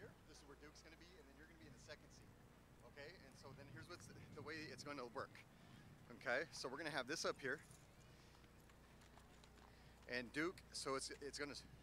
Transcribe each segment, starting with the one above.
here. This is where Duke's going to be, and then you're going to be in the second seat. Okay, and so then here's what's the way it's going to work. Okay, so we're going to have this up here, and Duke. So it's going to.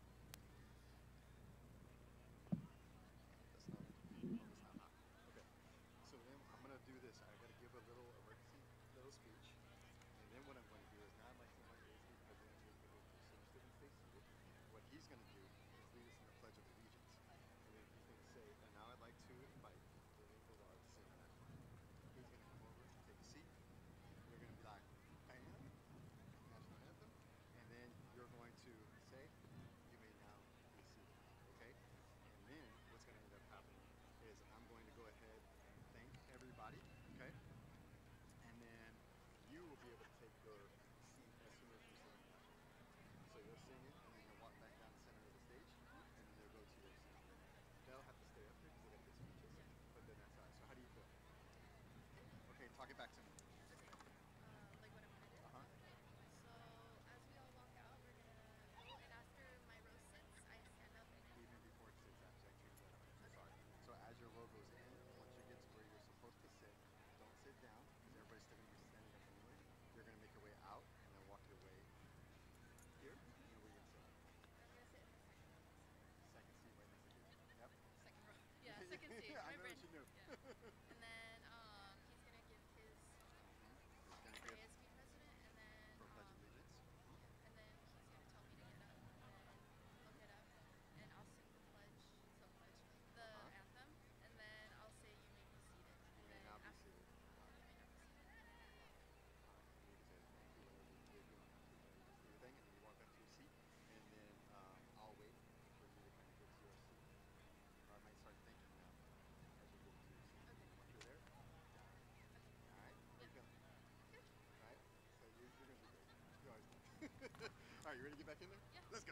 That's not. Oh, that's not hot. Okay, so then I'm going to do this. I got to give a little emergency little speech, and then what I'm going to do is not like my Disney president making it so you still stay seated. What he's going to do is lead us in the Pledge of Allegiance, and then he's going to say, and now I'd like to invite Lily Ballard to sing the national anthem. He's going to come over, take a seat. You're going to be like, bam, national anthem, and then you're going to say, you may now be seated, okay? And then what's going to end up happening is I'm going to go ahead and thank everybody, okay? And then you will be able to take your seat as soon as we sing the national anthem. So you'll sing it, and then you'll walk back down the center of the stage, and then they'll go to your seat. They'll have to stay up here because they got to get speeches, but then that's all right. So how do you feel? Okay, talk it back to me. Like what I'm gonna do? Uh-huh. Okay. So as we all walk out, we're gonna go, and after my row sits, I stand up and Even before it sits, actually, I changed that up. I'm so sorry. So as your low goes in, once you get to where you're supposed to sit, don't sit down because everybody's still going to be standing up anyway. You're going to make your way out and then walk your way here, and then where you can sit. I'm gonna sit in The second seat right next to you. Yep. the second row. Yeah, second seat. I My know brain. what you knew. Yeah. And then he's gonna give his He's going to say give as be president, and then for Pledge of Allegiance. yeah, and then he's gonna tell me to get up, and then I'll get up, and I'll sing the the Uh-huh. anthem, and then I'll say you may be seated. You And may then now be after seated. you may not be seated. You can say thank you, whatever you did, you don't have to, but you just do your thing, and then you walk back to your seat, and then I'll wait for you to kind of get to your seat. Or I might start thinking now as you get to your seat. Okay. Once you're there, Okay. all right, how you Yeah. feeling? Good. All right, so you're going to be good. You always do. All right, you ready to get back in there? Yeah. Let's go.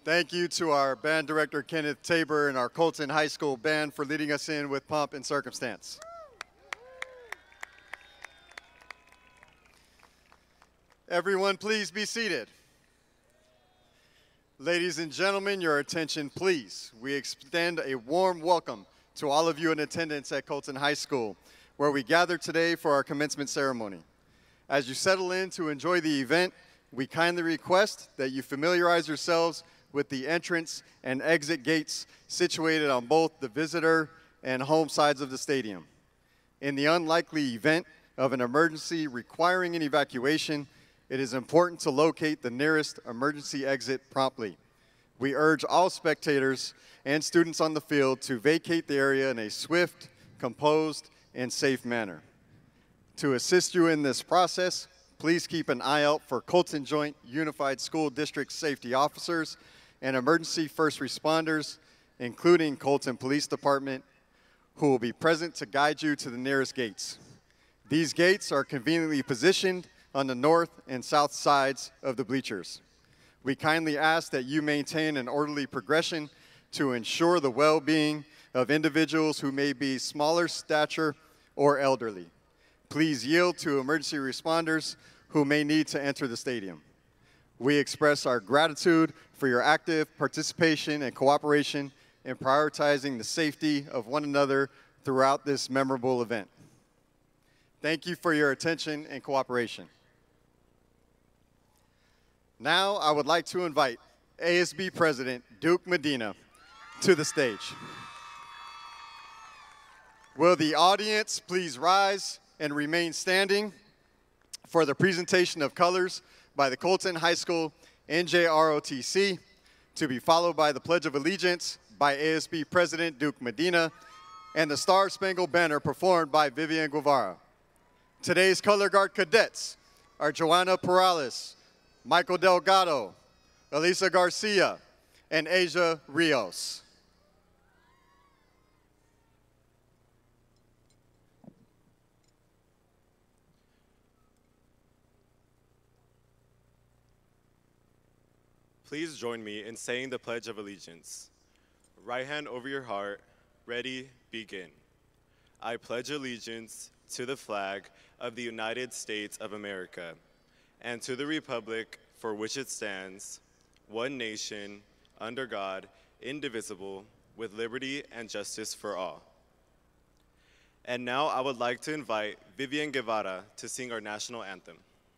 Thank you to our band director, Kenneth Tabor, and our Colton High School band for leading us in with Pomp and Circumstance. Everyone, please be seated. Ladies and gentlemen, your attention, please. We extend a warm welcome to all of you in attendance at Colton High School, where we gather today for our commencement ceremony. As you settle in to enjoy the event, we kindly request that you familiarize yourselves with the entrance and exit gates situated on both the visitor and home sides of the stadium. In the unlikely event of an emergency requiring an evacuation, it is important to locate the nearest emergency exit promptly. We urge all spectators and students on the field to vacate the area in a swift, composed, and safe manner. To assist you in this process, please keep an eye out for Colton Joint Unified School District safety officers and emergency first responders, including Colton Police Department, who will be present to guide you to the nearest gates. These gates are conveniently positioned on the north and south sides of the bleachers. We kindly ask that you maintain an orderly progression to ensure the well-being of individuals who may be smaller stature or elderly. Please yield to emergency responders who may need to enter the stadium. We express our gratitude for your active participation and cooperation in prioritizing the safety of one another throughout this memorable event. Thank you for your attention and cooperation. Now, I would like to invite ASB President Duke Medina to the stage. Will the audience please rise and remain standing for the presentation of colors by the Colton High School NJROTC, to be followed by the Pledge of Allegiance by ASB President Duke Medina and the Star Spangled Banner performed by Vivian Guevara. Today's Color Guard cadets are Joanna Perales, Michael Delgado, Elisa Garcia, and Asia Rios. Please join me in saying the Pledge of Allegiance. Right hand over your heart, ready, begin. I pledge allegiance to the flag of the United States of America and to the republic for which it stands, one nation, under God, indivisible, with liberty and justice for all. And now I would like to invite Vivian Guevara to sing our national anthem.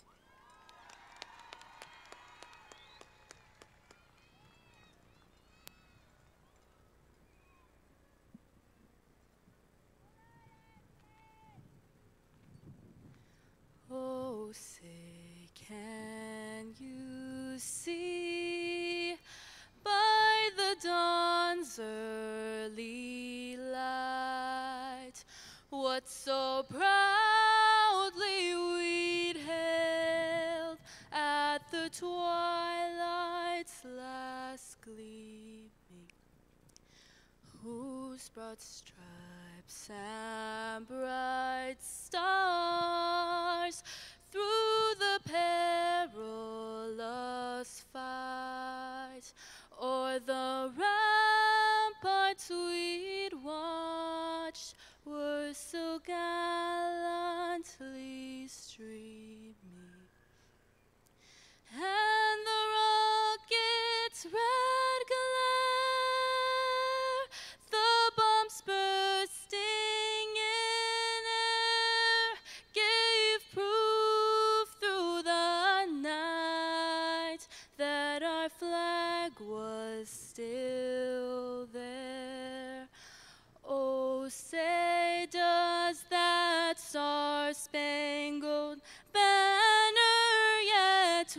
Oh, say, can you see by the dawn's early light what so proudly we'd hailed at the twilight's last gleaming, whose broad stripes and bright stars through the perilous fight o'er the ramparts we'd watched were so gallantly streaming, and the rocket's red glare, the bombs bursting in air, gave proof through the night that our flag was still there. Oh, say does that star-spangled banner yet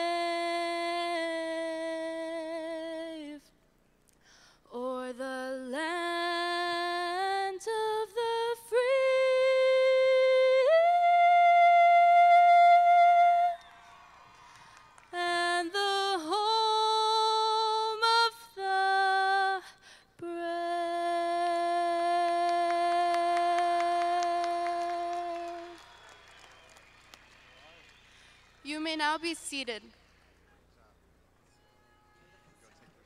wave o'er the land of the free and the home of the brave. You may now be seated.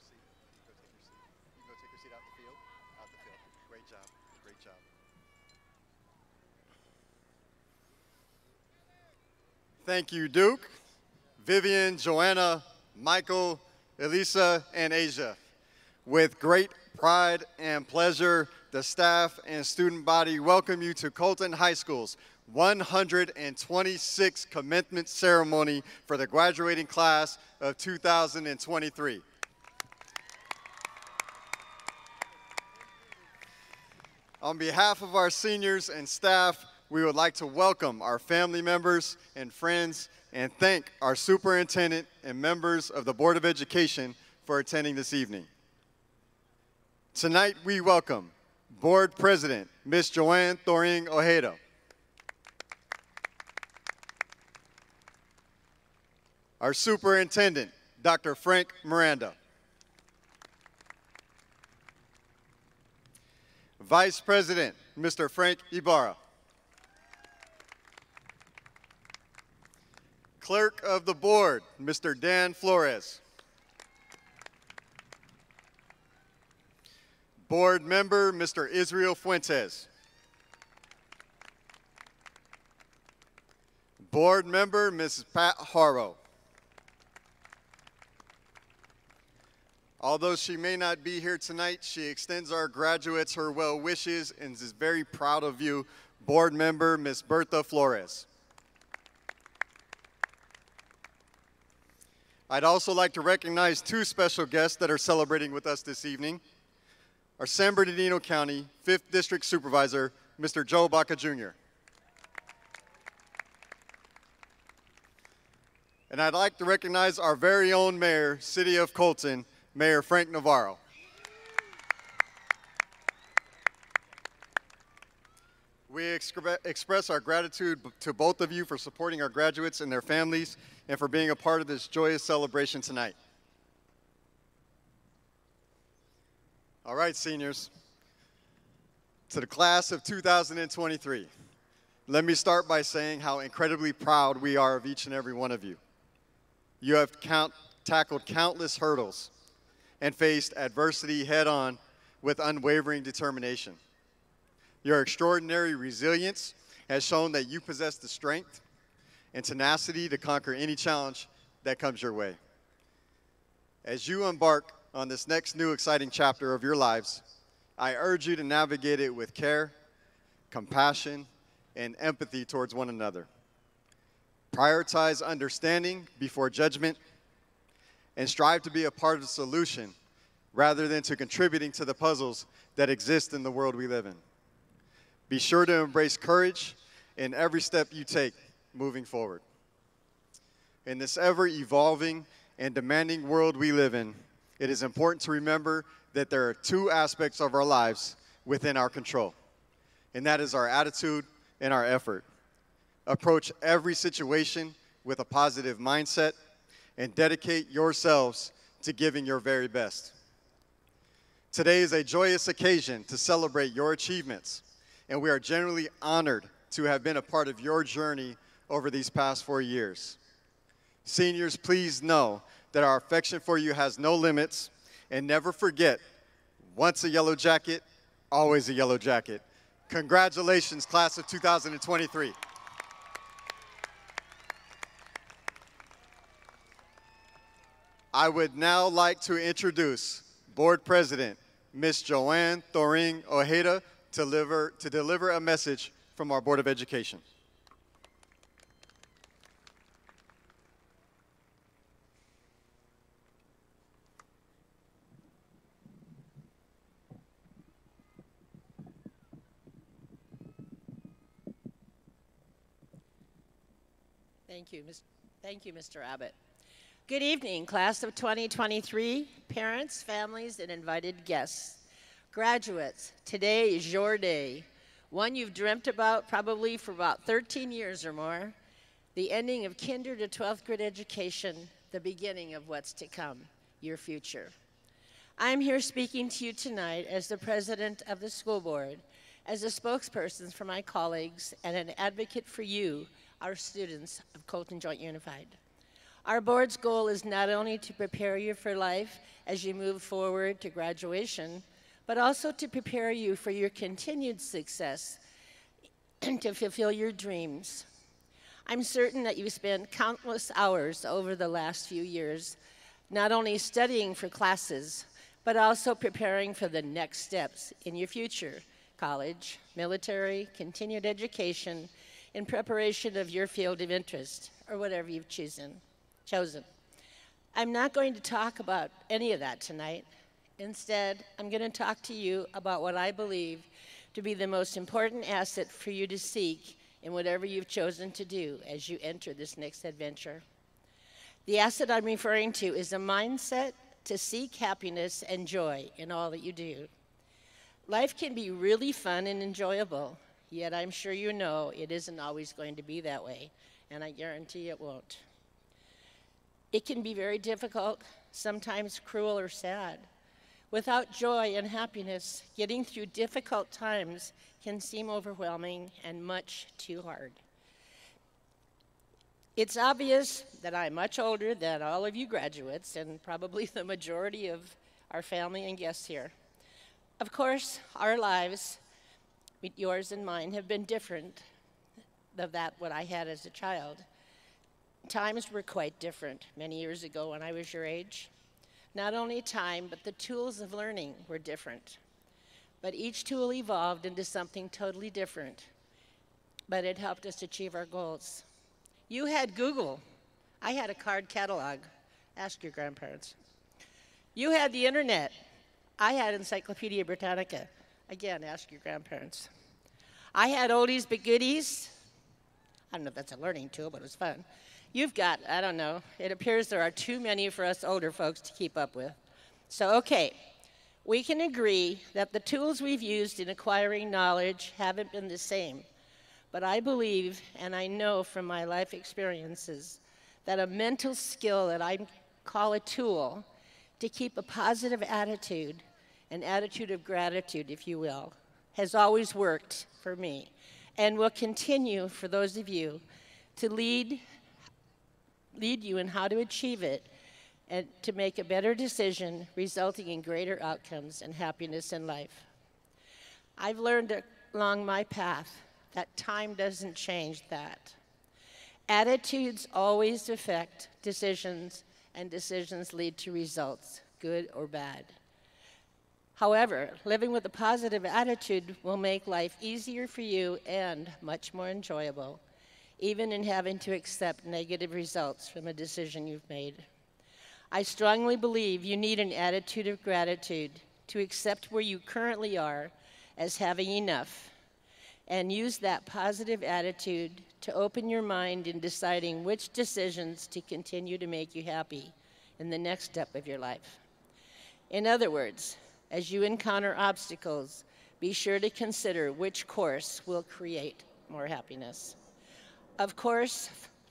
Thank you, Duke, Vivian, Joanna, Michael, Elisa, and Asia. With great pride and pleasure, the staff and student body welcome you to Colton High School's 126th commencement ceremony for the graduating class of 2023. On behalf of our seniors and staff, we would like to welcome our family members and friends and thank our superintendent and members of the Board of Education for attending this evening. Tonight, we welcome Board President, Ms. Joanne Thoring Ojeda. Our Superintendent, Dr. Frank Miranda. Vice President, Mr. Frank Ibarra. Clerk of the Board, Mr. Dan Flores. Board Member, Mr. Israel Fuentes. Board Member, Mrs. Pat Harrow. Although she may not be here tonight, she extends our graduates her well wishes and is very proud of you, Board Member Ms. Bertha Flores. I'd also like to recognize two special guests that are celebrating with us this evening. Our San Bernardino County 5th District Supervisor, Mr. Joe Baca Jr. And I'd like to recognize our very own mayor, City of Colton, Mayor Frank Navarro. We express our gratitude to both of you for supporting our graduates and their families and for being a part of this joyous celebration tonight. All right, seniors, to the class of 2023, let me start by saying how incredibly proud we are of each and every one of you. You have tackled countless hurdles and faced adversity head-on with unwavering determination. Your extraordinary resilience has shown that you possess the strength and tenacity to conquer any challenge that comes your way. As you embark on this next new exciting chapter of your lives, I urge you to navigate it with care, compassion, and empathy towards one another. Prioritize understanding before judgment, and strive to be a part of the solution rather than to contributing to the puzzles that exist in the world we live in. Be sure to embrace courage in every step you take moving forward. In this ever-evolving and demanding world we live in, it is important to remember that there are two aspects of our lives within our control, and that is our attitude and our effort. Approach every situation with a positive mindset and dedicate yourselves to giving your very best. Today is a joyous occasion to celebrate your achievements, and we are genuinely honored to have been a part of your journey over these past 4 years. Seniors, please know that our affection for you has no limits, and never forget, once a yellow jacket, always a yellow jacket. Congratulations, class of 2023. I would now like to introduce Board President, Ms. Joanne Thoring Ojeda, to deliver a message from our Board of Education. Thank you, Mr. Abbott. Good evening, class of 2023, parents, families, and invited guests. Graduates, today is your day, one you've dreamt about probably for about 13 years or more, the ending of kinder to 12th grade education, the beginning of what's to come, your future. I'm here speaking to you tonight as the president of the school board, as a spokesperson for my colleagues, and an advocate for you, our students of Colton Joint Unified. Our board's goal is not only to prepare you for life as you move forward to graduation, but also to prepare you for your continued success and to fulfill your dreams. I'm certain that you've spent countless hours over the last few years, not only studying for classes, but also preparing for the next steps in your future, college, military, continued education, in preparation of your field of interest, or whatever you've chosen. I'm not going to talk about any of that tonight. Instead, I'm going to talk to you about what I believe to be the most important asset for you to seek in whatever you've chosen to do as you enter this next adventure. The asset I'm referring to is a mindset to seek happiness and joy in all that you do. Life can be really fun and enjoyable, yet I'm sure you know it isn't always going to be that way, and I guarantee it won't. It can be very difficult, sometimes cruel or sad. Without joy and happiness, getting through difficult times can seem overwhelming and much too hard. It's obvious that I'm much older than all of you graduates and probably the majority of our family and guests here. Of course, our lives, yours and mine, have been different than what I had as a child. Times were quite different many years ago when I was your age. Not only time, but the tools of learning were different. But each tool evolved into something totally different. But it helped us achieve our goals. You had Google. I had a card catalog. Ask your grandparents. You had the internet. I had Encyclopedia Britannica. Again, ask your grandparents. I had oldies but goodies. I don't know if that's a learning tool, but it was fun. You've got, I don't know, it appears there are too many for us older folks to keep up with. So, okay, we can agree that the tools we've used in acquiring knowledge haven't been the same. But I believe, and I know from my life experiences, that a mental skill that I call a tool to keep a positive attitude, an attitude of gratitude, if you will, has always worked for me and will continue for those of you to lead you in how to achieve it and to make a better decision, resulting in greater outcomes and happiness in life. I've learned along my path that time doesn't change that. Attitudes always affect decisions, and decisions lead to results, good or bad. However, living with a positive attitude will make life easier for you and much more enjoyable, even in having to accept negative results from a decision you've made. I strongly believe you need an attitude of gratitude to accept where you currently are as having enough, and use that positive attitude to open your mind in deciding which decisions to continue to make you happy in the next step of your life. In other words, as you encounter obstacles, be sure to consider which course will create more happiness. Of course,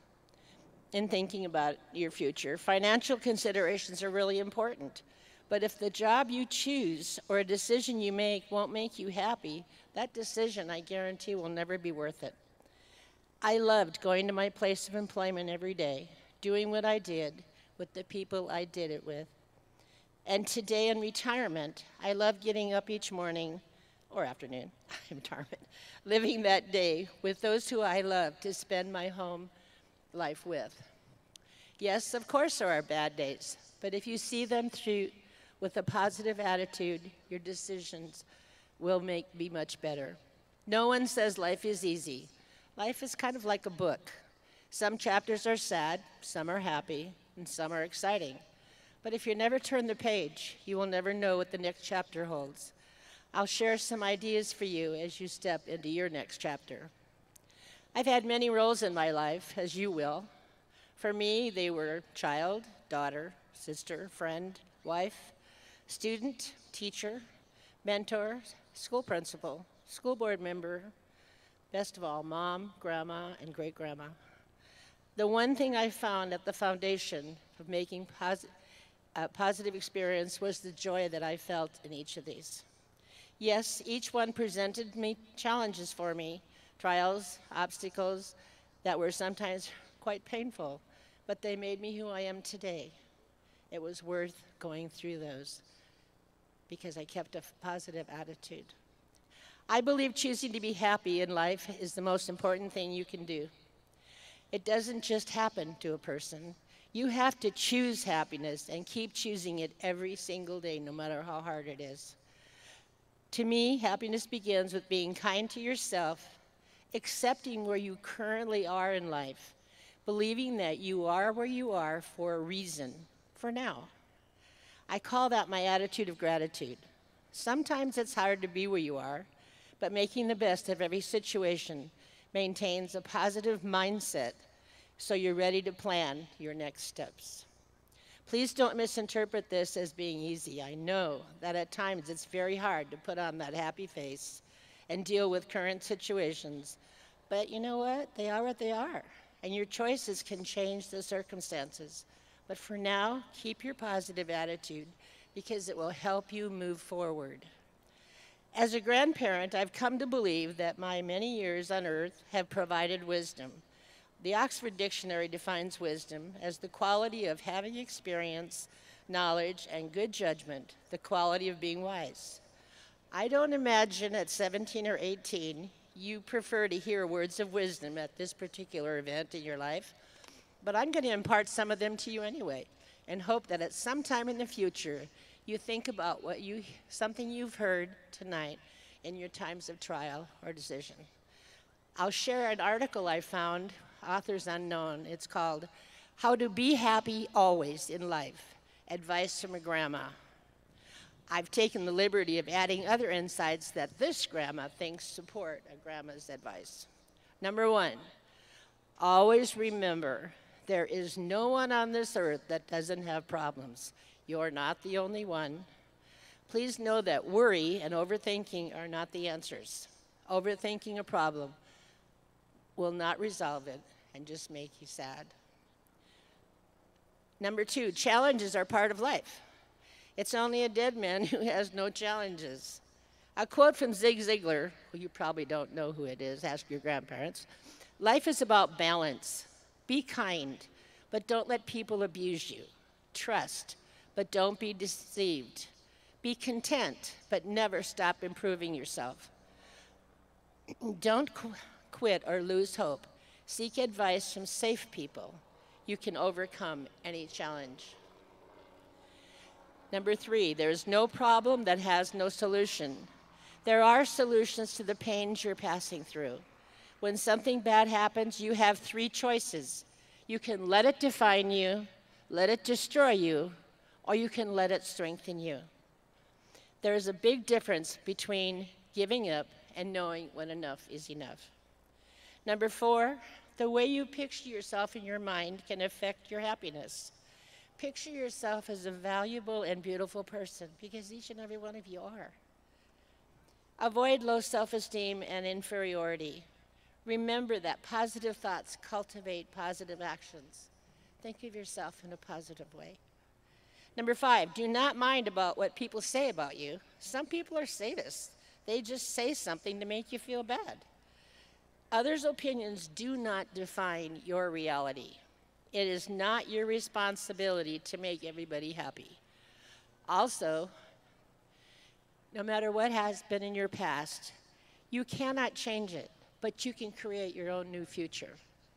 in thinking about your future, financial considerations are really important. But if the job you choose or a decision you make won't make you happy, that decision, I guarantee, will never be worth it. I loved going to my place of employment every day, doing what I did with the people I did it with. And today in retirement, I love getting up each morning or afternoon, in retirement, living that day with those who I love to spend my home life with. Yes, of course there are bad days, but if you see them through with a positive attitude, your decisions will be much better. No one says life is easy. Life is kind of like a book. Some chapters are sad, some are happy, and some are exciting. But if you never turn the page, you will never know what the next chapter holds. I'll share some ideas for you as you step into your next chapter. I've had many roles in my life, as you will. For me, they were child, daughter, sister, friend, wife, student, teacher, mentor, school principal, school board member, best of all, mom, grandma, and great-grandma. The one thing I found at the foundation of making a positive experience was the joy that I felt in each of these. Yes, each one presented me challenges for me, trials, obstacles that were sometimes quite painful, but they made me who I am today. It was worth going through those because I kept a positive attitude. I believe choosing to be happy in life is the most important thing you can do. It doesn't just happen to a person. You have to choose happiness and keep choosing it every single day, no matter how hard it is. To me, happiness begins with being kind to yourself, accepting where you currently are in life, believing that you are where you are for a reason, for now. I call that my attitude of gratitude. Sometimes it's hard to be where you are, but making the best of every situation maintains a positive mindset so you're ready to plan your next steps. Please don't misinterpret this as being easy. I know that at times it's very hard to put on that happy face and deal with current situations, but you know what? They are what they are, and your choices can change the circumstances. But for now, keep your positive attitude because it will help you move forward. As a grandparent, I've come to believe that my many years on earth have provided wisdom. The Oxford Dictionary defines wisdom as the quality of having experience, knowledge, and good judgment, the quality of being wise. I don't imagine at 17 or 18 you prefer to hear words of wisdom at this particular event in your life, but I'm going to impart some of them to you anyway and hope that at some time in the future you think about something you've heard tonight in your times of trial or decision. I'll share an article I found, authors unknown. It's called How to Be Happy Always in Life, Advice from a Grandma. I've taken the liberty of adding other insights that this grandma thinks support a grandma's advice. Number 1, always remember there is no one on this earth that doesn't have problems. You're not the only one. Please know that worry and overthinking are not the answers. Overthinking a problem will not resolve it and just make you sad. Number 2, challenges are part of life. It's only a dead man who has no challenges. A quote from Zig Ziglar, who you probably don't know who it is, ask your grandparents. Life is about balance. Be kind, but don't let people abuse you. Trust, but don't be deceived. Be content, but never stop improving yourself. Don't quit or lose hope. Seek advice from safe people. You can overcome any challenge. Number 3, there's no problem that has no solution. There are solutions to the pains you're passing through. When something bad happens, you have 3 choices. You can let it define you, let it destroy you, or you can let it strengthen you. There is a big difference between giving up and knowing when enough is enough. Number 4, the way you picture yourself in your mind can affect your happiness. Picture yourself as a valuable and beautiful person, because each and every one of you are. Avoid low self-esteem and inferiority. Remember that positive thoughts cultivate positive actions. Think of yourself in a positive way. Number 5, do not mind about what people say about you. Some people are sadists. They just say something to make you feel bad. Others' opinions do not define your reality. It is not your responsibility to make everybody happy. Also, no matter what has been in your past, you cannot change it, but you can create your own new future.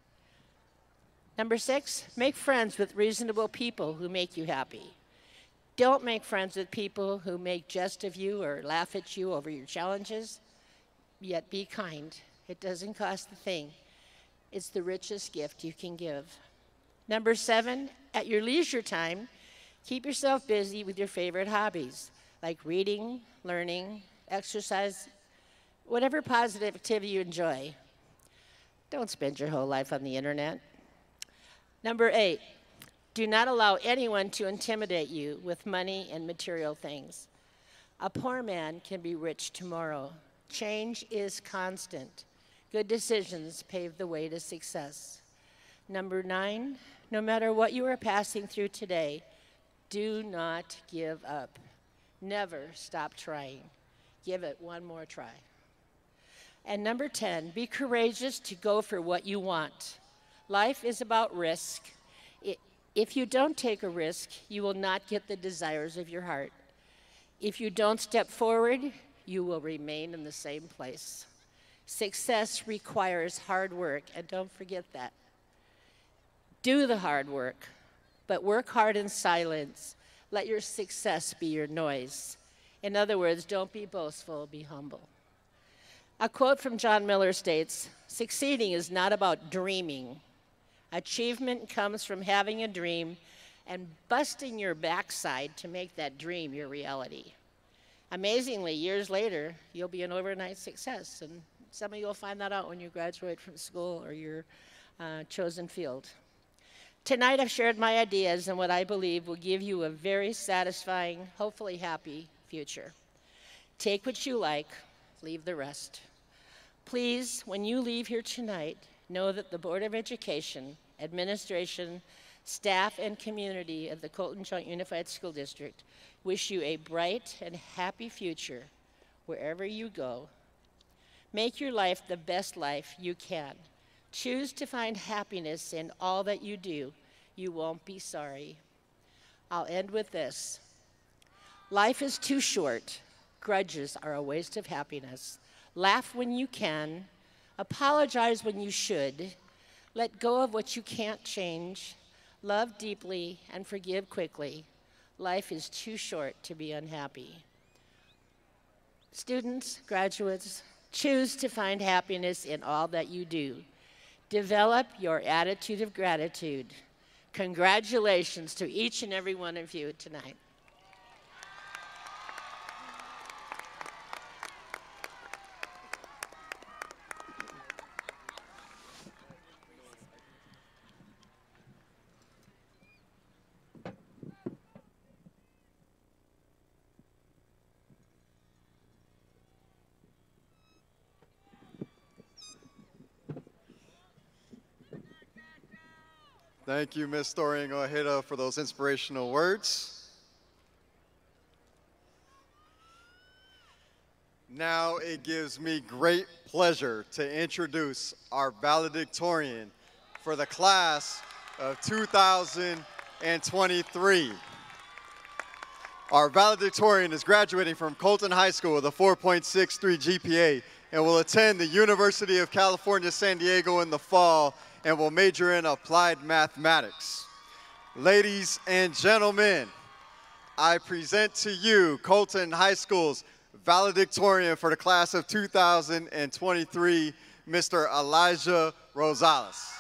Number 6, make friends with reasonable people who make you happy. Don't make friends with people who make jest of you or laugh at you over your challenges, yet be kind. It doesn't cost a thing. It's the richest gift you can give. Number 7, at your leisure time, keep yourself busy with your favorite hobbies, like reading, learning, exercise, whatever positive activity you enjoy. Don't spend your whole life on the internet. Number 8, do not allow anyone to intimidate you with money and material things. A poor man can be rich tomorrow. Change is constant. Good decisions pave the way to success. Number 9, no matter what you are passing through today, do not give up. Never stop trying. Give it one more try. And number 10, be courageous to go for what you want. Life is about risk. If you don't take a risk, you will not get the desires of your heart. If you don't step forward, you will remain in the same place. Success requires hard work, and don't forget that. Do the hard work, but work hard in silence. Let your success be your noise. In other words, don't be boastful, be humble. A quote from John Miller states, "Succeeding is not about dreaming. Achievement comes from having a dream and busting your backside to make that dream your reality." Amazingly, years later, you'll be an overnight success, and some of you will find that out when you graduate from school or your chosen field. Tonight, I've shared my ideas and what I believe will give you a very satisfying, hopefully happy future. Take what you like, leave the rest. Please, when you leave here tonight, know that the Board of Education, administration, staff, and community of the Colton Joint Unified School District wish you a bright and happy future wherever you go. Make your life the best life you can. Choose to find happiness in all that you do. You won't be sorry. I'll end with this. Life is too short. Grudges are a waste of happiness. Laugh when you can. Apologize when you should. Let go of what you can't change. Love deeply and forgive quickly. Life is too short to be unhappy. Students, graduates, choose to find happiness in all that you do. Develop your attitude of gratitude. Congratulations to each and every one of you tonight. Thank you, Ms. Dorian Ojeda, for those inspirational words. Now it gives me great pleasure to introduce our valedictorian for the class of 2023. Our valedictorian is graduating from Colton High School with a 4.63 GPA and will attend the University of California, San Diego in the fall and will major in applied mathematics. Ladies and gentlemen, I present to you Colton High School's valedictorian for the class of 2023, Mr. Elijah Rosales.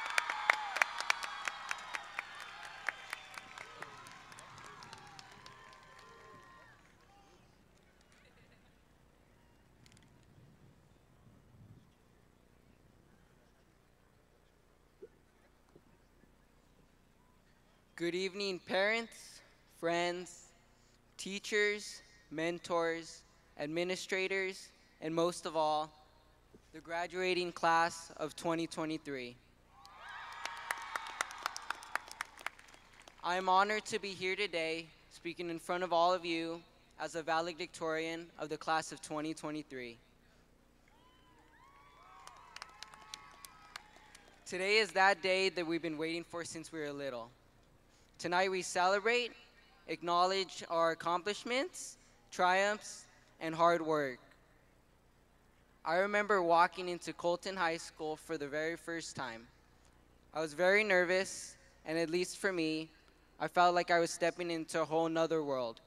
Good evening, parents, friends, teachers, mentors, administrators, and most of all, the graduating class of 2023. I am honored to be here today speaking in front of all of you as a valedictorian of the class of 2023. Today is that day that we've been waiting for since we were little. Tonight we celebrate, acknowledge our accomplishments, triumphs, and hard work. I remember walking into Colton High School for the very first time. I was very nervous, and at least for me, I felt like I was stepping into a whole nother world.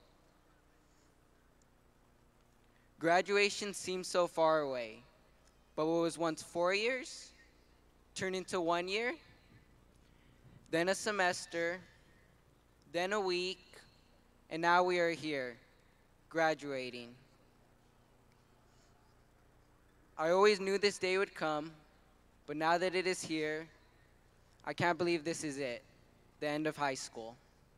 Graduation seems so far away, but what was once 4 years turned into 1 year, then a semester, then a week, and now we are here, graduating. I always knew this day would come, but now that it is here, I can't believe this is it, the end of high school.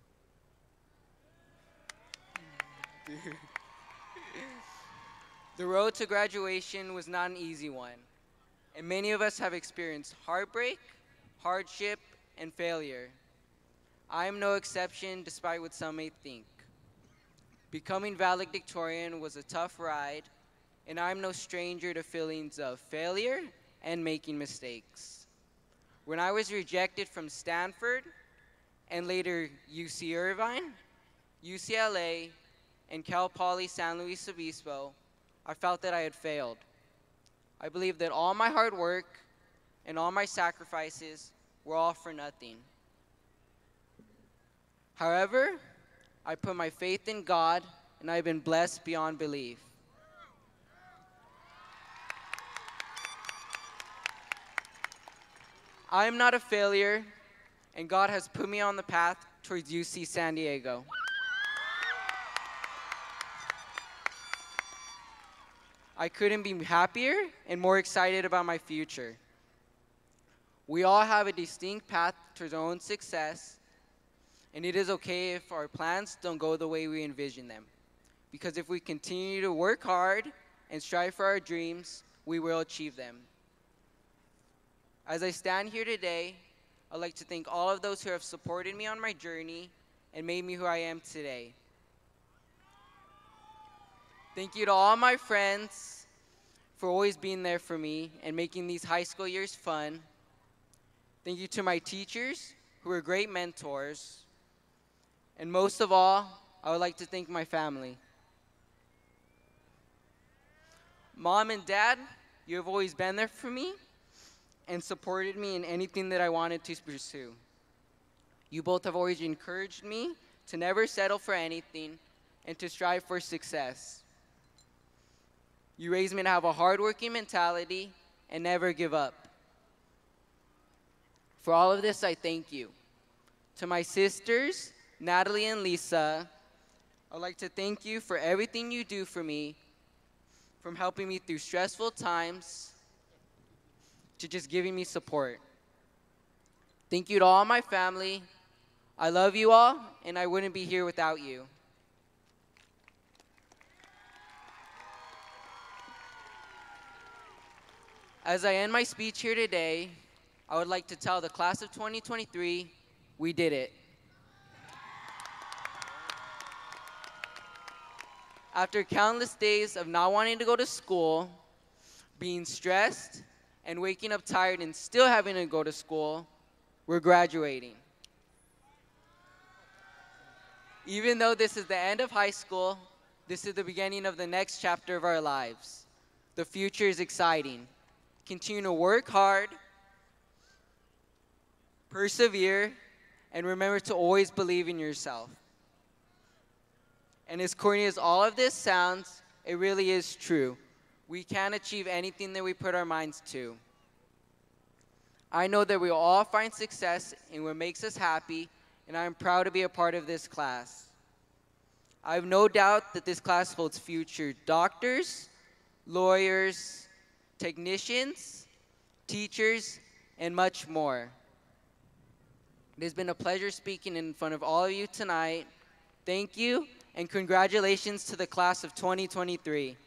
The road to graduation was not an easy one, and many of us have experienced heartbreak, hardship, and failure. I am no exception, despite what some may think. Becoming valedictorian was a tough ride, and I'm no stranger to feelings of failure and making mistakes. When I was rejected from Stanford, and later UC Irvine, UCLA, and Cal Poly San Luis Obispo, I felt that I had failed. I believed that all my hard work and all my sacrifices were all for nothing. However, I put my faith in God, and I've been blessed beyond belief. I am not a failure, and God has put me on the path towards UC San Diego. I couldn't be happier and more excited about my future. We all have a distinct path towards our own success, and it is okay if our plans don't go the way we envision them. Because if we continue to work hard and strive for our dreams, we will achieve them. As I stand here today, I'd like to thank all of those who have supported me on my journey and made me who I am today. Thank you to all my friends for always being there for me and making these high school years fun. Thank you to my teachers, who were great mentors. And most of all, I would like to thank my family. Mom and Dad, you have always been there for me and supported me in anything that I wanted to pursue. You both have always encouraged me to never settle for anything and to strive for success. You raised me to have a hardworking mentality and never give up. For all of this, I thank you. To my sisters, Natalie and Lisa, I'd like to thank you for everything you do for me, from helping me through stressful times to just giving me support. Thank you to all my family. I love you all, and I wouldn't be here without you. As I end my speech here today, I would like to tell the class of 2023, we did it. After countless days of not wanting to go to school, being stressed, and waking up tired and still having to go to school, we're graduating. Even though this is the end of high school, this is the beginning of the next chapter of our lives. The future is exciting. Continue to work hard, persevere, and remember to always believe in yourself. And as corny as all of this sounds, it really is true. We can achieve anything that we put our minds to. I know that we will all find success in what makes us happy, and I am proud to be a part of this class. I have no doubt that this class holds future doctors, lawyers, technicians, teachers, and much more. It has been a pleasure speaking in front of all of you tonight. Thank you, and congratulations to the class of 2023.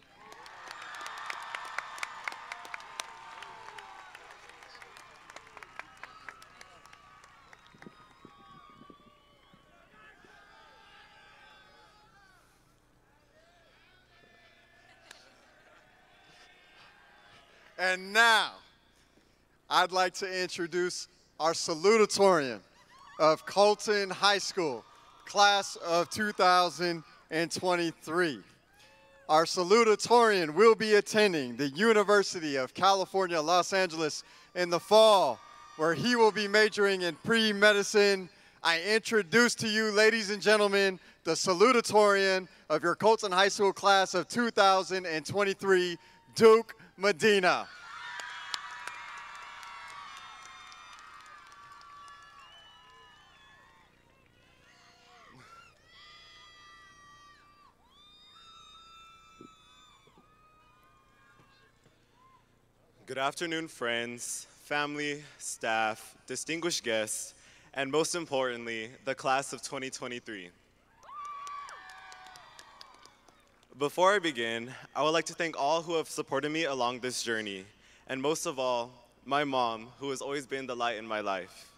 And now, I'd like to introduce our salutatorian of Colton High School, class of 2023. Our salutatorian will be attending the University of California, Los Angeles in the fall, where he will be majoring in pre-medicine. I introduce to you, ladies and gentlemen, the salutatorian of your Colton High School class of 2023, Duke Medina. Good afternoon, friends, family, staff, distinguished guests, and most importantly, the class of 2023. Before I begin, I would like to thank all who have supported me along this journey, and most of all, my mom, who has always been the light in my life.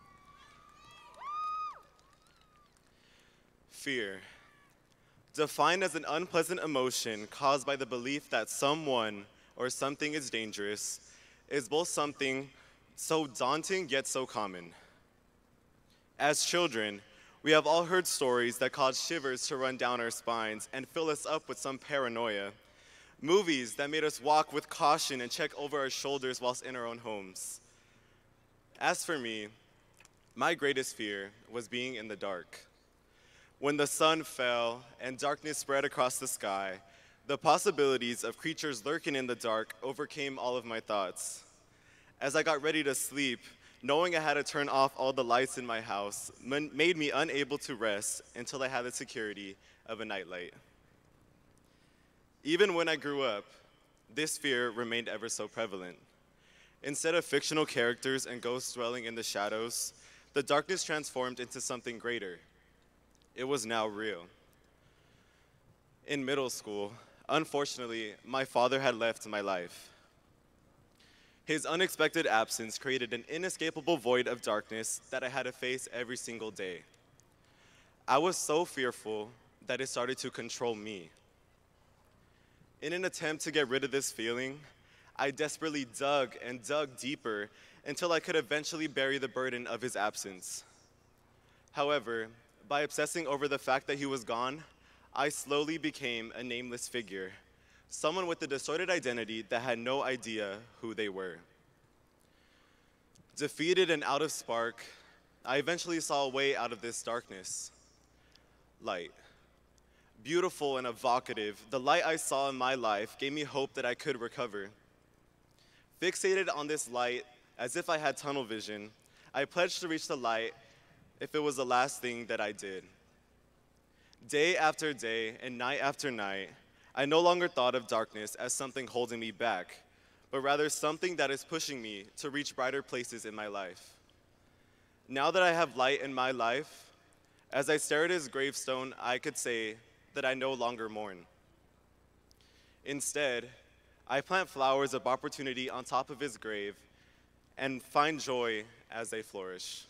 Fear, defined as an unpleasant emotion caused by the belief that someone or something is dangerous, is both something so daunting yet so common. As children, we have all heard stories that cause shivers to run down our spines and fill us up with some paranoia. Movies that made us walk with caution and check over our shoulders whilst in our own homes. As for me, my greatest fear was being in the dark. When the sun fell and darkness spread across the sky, the possibilities of creatures lurking in the dark overcame all of my thoughts. As I got ready to sleep, knowing I had to turn off all the lights in my house made me unable to rest until I had the security of a nightlight. Even when I grew up, this fear remained ever so prevalent. Instead of fictional characters and ghosts dwelling in the shadows, the darkness transformed into something greater. It was now real. In middle school, unfortunately, my father had left my life. His unexpected absence created an inescapable void of darkness that I had to face every single day. I was so fearful that it started to control me. In an attempt to get rid of this feeling, I desperately dug and dug deeper until I could eventually bury the burden of his absence. However, by obsessing over the fact that he was gone, I slowly became a nameless figure, someone with a distorted identity that had no idea who they were. Defeated and out of spark, I eventually saw a way out of this darkness. Light. Beautiful and evocative, the light I saw in my life gave me hope that I could recover. Fixated on this light, as if I had tunnel vision, I pledged to reach the light if it was the last thing that I did. Day after day and night after night, I no longer thought of darkness as something holding me back, but rather something that is pushing me to reach brighter places in my life. Now that I have light in my life, as I stare at his gravestone, I could say that I no longer mourn. Instead, I plant flowers of opportunity on top of his grave and find joy as they flourish.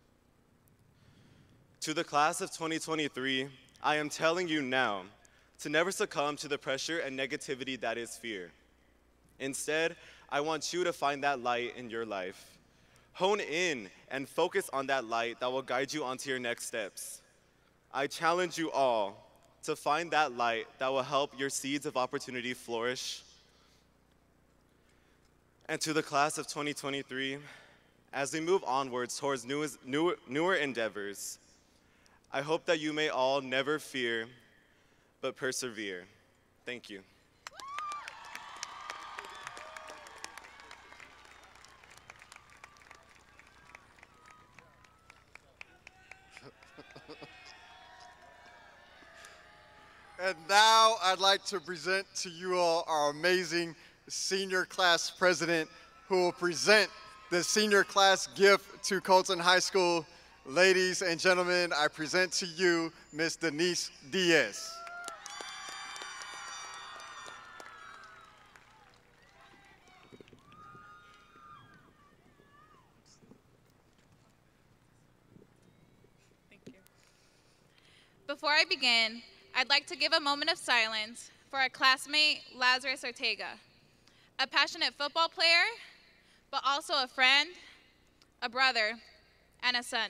To the class of 2023, I am telling you now to never succumb to the pressure and negativity that is fear. Instead, I want you to find that light in your life. Hone in and focus on that light that will guide you onto your next steps. I challenge you all to find that light that will help your seeds of opportunity flourish. And to the class of 2023, as we move onwards towards newer endeavors, I hope that you may all never fear, but persevere. Thank you. And now I'd like to present to you all our amazing senior class president who will present the senior class gift to Colton High School. Ladies and gentlemen, I present to you Ms. Denise Diaz. Thank you. Before I begin, I'd like to give a moment of silence for our classmate, Lazarus Ortega, a passionate football player, but also a friend, a brother, and a son.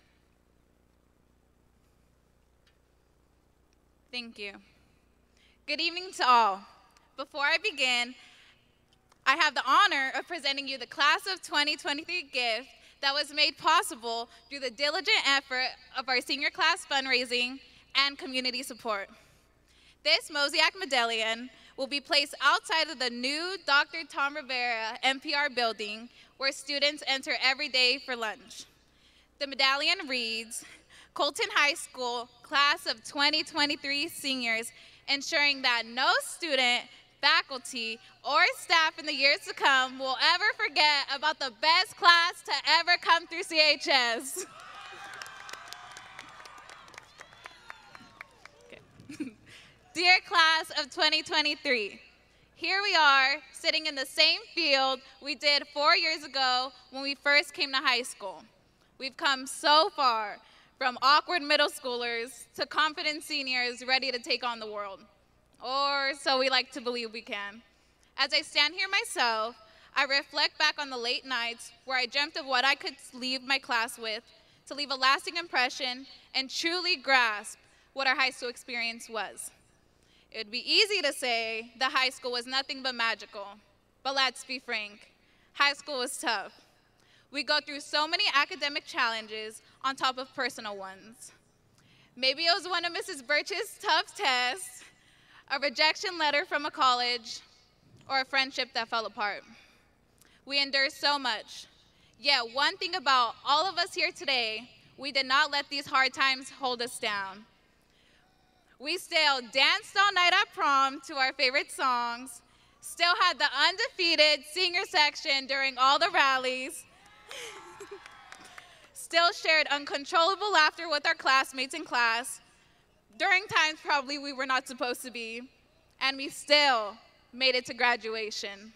Thank you. Good evening to all. Before I begin, I have the honor of presenting you the Class of 2023 gift that was made possible through the diligent effort of our senior class fundraising and community support. This Mosaic medallion will be placed outside of the new Dr. Tom Rivera NPR building where students enter every day for lunch. The medallion reads, Colton High School Class of 2023 seniors, ensuring that no student, faculty, or staff in the years to come will ever forget about the best class to ever come through CHS. Dear class of 2023, here we are sitting in the same field we did 4 years ago when we first came to high school. We've come so far, from awkward middle schoolers to confident seniors ready to take on the world. Or so we like to believe we can. As I stand here myself, I reflect back on the late nights where I dreamt of what I could leave my class with to leave a lasting impression and truly grasp what our high school experience was. It would be easy to say that high school was nothing but magical, but let's be frank, high school was tough. We go through so many academic challenges on top of personal ones. Maybe it was one of Mrs. Birch's tough tests, a rejection letter from a college, or a friendship that fell apart. We endure so much. Yet one thing about all of us here today, we did not let these hard times hold us down. We still danced all night at prom to our favorite songs, still had the undefeated senior section during all the rallies, still shared uncontrollable laughter with our classmates in class, during times probably we were not supposed to be, and we still made it to graduation.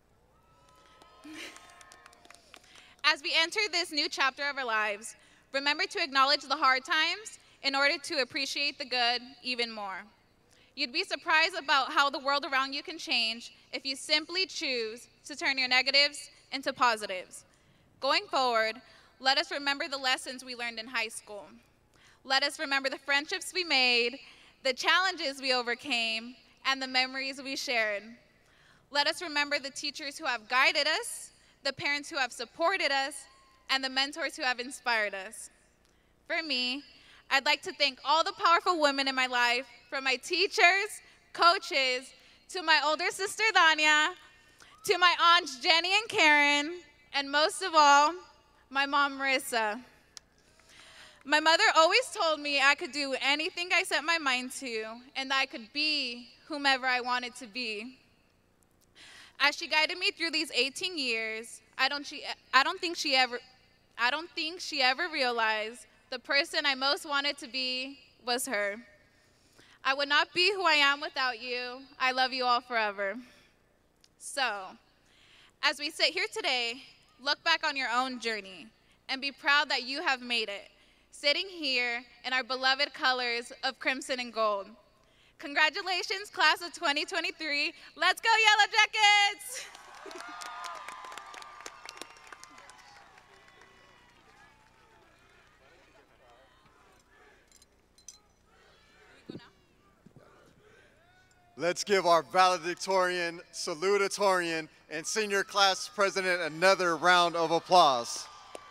As we enter this new chapter of our lives, remember to acknowledge the hard times in order to appreciate the good even more. You'd be surprised about how the world around you can change if you simply choose to turn your negatives into positives. Going forward, let us remember the lessons we learned in high school. Let us remember the friendships we made, the challenges we overcame, and the memories we shared. Let us remember the teachers who have guided us, the parents who have supported us, and the mentors who have inspired us. For me, I'd like to thank all the powerful women in my life, from my teachers, coaches, to my older sister, Danya, to my aunts, Jenny and Karen, and most of all, my mom, Marissa. My mother always told me I could do anything I set my mind to, and that I could be whomever I wanted to be. As she guided me through these 18 years, I don't think she ever realized the person I most wanted to be was her. I would not be who I am without you. I love you all forever. So, as we sit here today, look back on your own journey and be proud that you have made it, sitting here in our beloved colors of crimson and gold. Congratulations, class of 2023. Let's go, Yellow Jackets! Let's give our valedictorian, salutatorian, and senior class president another round of applause.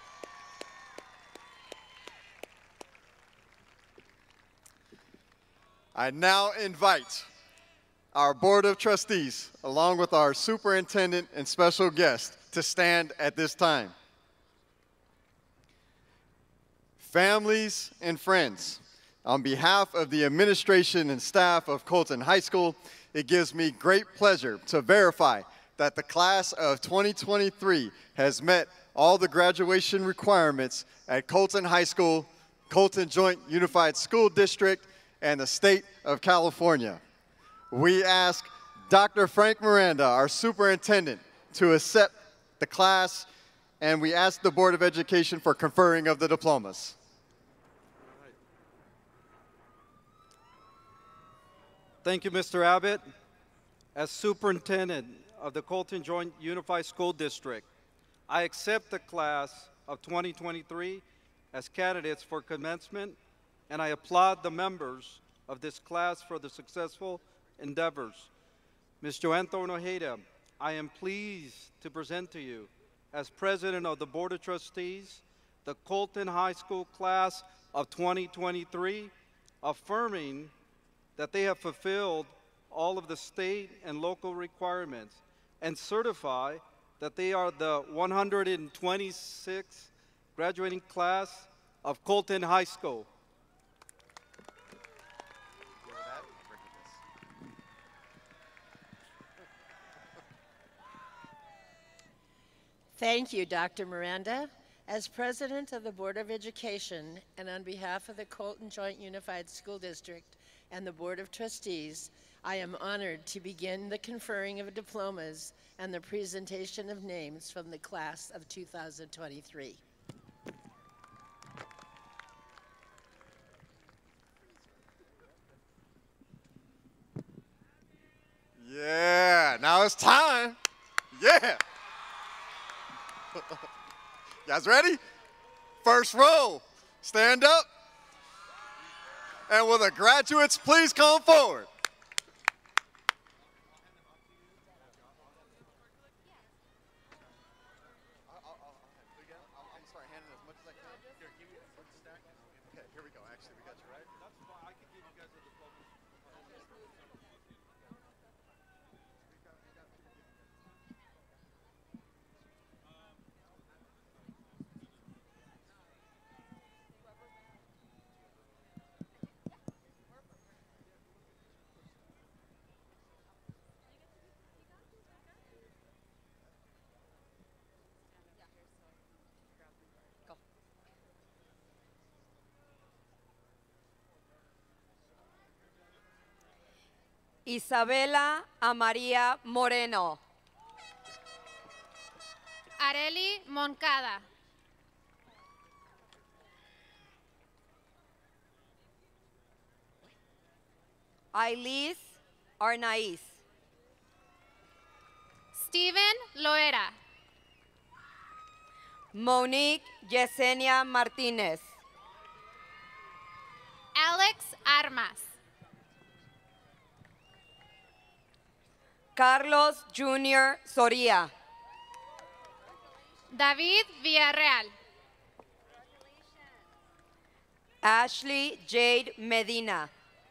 I now invite our Board of Trustees, along with our superintendent and special guest, to stand at this time. Families and friends, on behalf of the administration and staff of Colton High School, it gives me great pleasure to verify that the class of 2023 has met all the graduation requirements at Colton High School, Colton Joint Unified School District, and the state of California. We ask Dr. Frank Miranda, our superintendent, to accept the class, and we ask the Board of Education for conferring of the diplomas. Thank you, Mr. Abbott. As superintendent of the Colton Joint Unified School District, I accept the class of 2023 as candidates for commencement, and I applaud the members of this class for the successful endeavors. Ms. Joanne Thorne-Ojeda, I am pleased to present to you, as president of the Board of Trustees, the Colton High School class of 2023, affirming that they have fulfilled all of the state and local requirements, and certify that they are the 126th graduating class of Colton High School. Thank you, Dr. Miranda. As president of the Board of Education and on behalf of the Colton Joint Unified School District and the Board of Trustees, I am honored to begin the conferring of diplomas and the presentation of names from the class of 2023. Yeah, now it's time. Yeah. You guys ready? First row, stand up. And will the graduates please come forward? Here we go. Actually, we got you right. That's fine. I can give you guys a diploma. Isabela Amaria Moreno. Areli Moncada. Ailis Arnaiz. Steven Loera. Monique Yesenia Martinez. Alex Armas. Carlos Jr. Soria. David Villarreal. Ashley Jade Medina.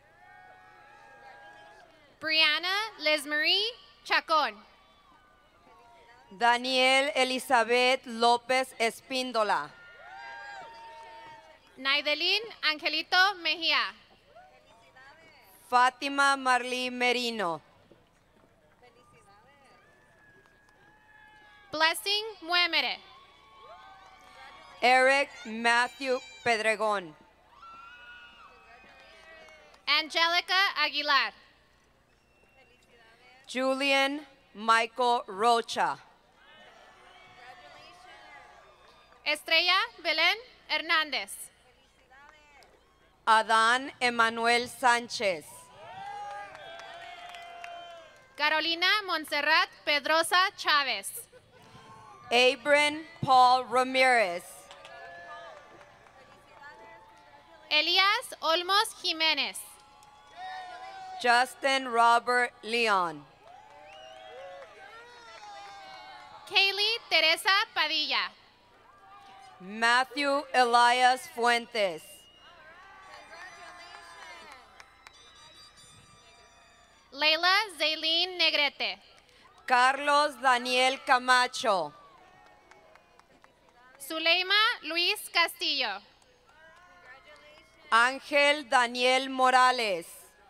Brianna Lismarie Chacon. Daniel Elizabeth López Espíndola. Naidelin Angelito Mejía. Fátima Marlí Merino. Blessing Muemere. Eric Matthew Pedregón. Angelica Aguilar. Julian Michael Rocha. Estrella Belén Hernández. Adán Emanuel Sánchez. Carolina Montserrat Pedrosa Chávez. Abram Paul Ramirez. Elias Olmos Jiménez. Justin Robert Leon. Kaylee Teresa Padilla. Matthew Elias Fuentes. Leila Zaylene Negrete. Carlos Daniel Camacho. Zuleima Luis Castillo. Ángel Daniel Morales.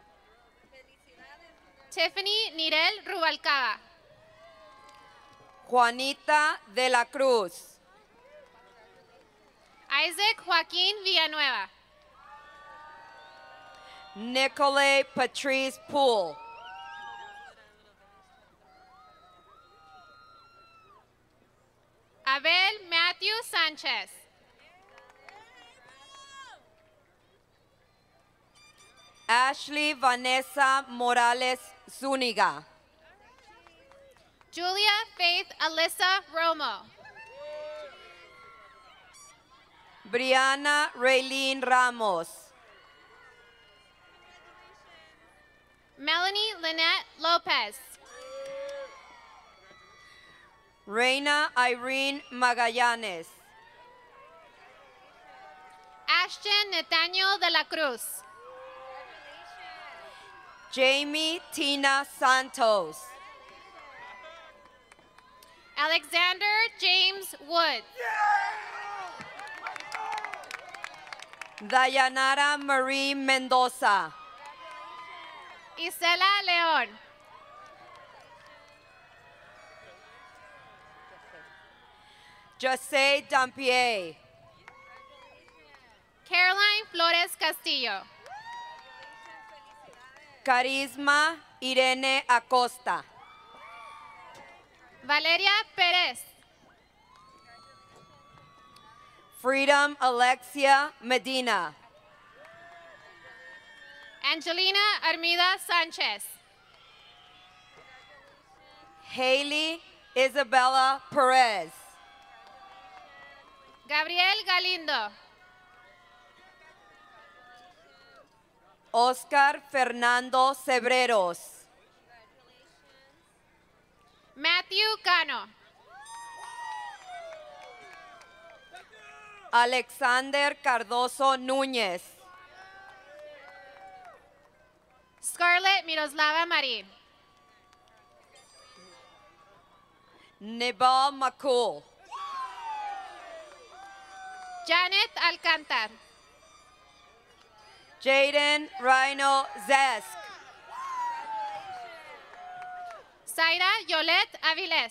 Tiffany Nirel Rubalcaba. Juanita de la Cruz. Isaac Joaquín Villanueva. Nicolay Patrice Poole. Abel Matthew Sánchez. Ashley Vanessa Morales Zúñiga. Julia Faith Alyssa Romo. Brianna Raylene Ramos. Melanie Lynette Lopez. Reina Irene Magallanes. Ashton Nathaniel de la Cruz. Jamie Tina Santos. Alexander James Wood. Dayanara Marie Mendoza. Isela León. Jose Dampier. Caroline Flores Castillo. Carisma Irene Acosta. Valeria Pérez. Freedom Alexia Medina. Angelina Armida Sánchez. Haley Isabella Perez. Gabriel Galindo. Oscar Fernando Cebreros. Matthew Cano. Alexander Cardoso Núñez. Scarlett Miroslava Marin. Nibal Makul. Janet Alcantar. Jaden Rhino Zesk. Zaira Yolette Aviles.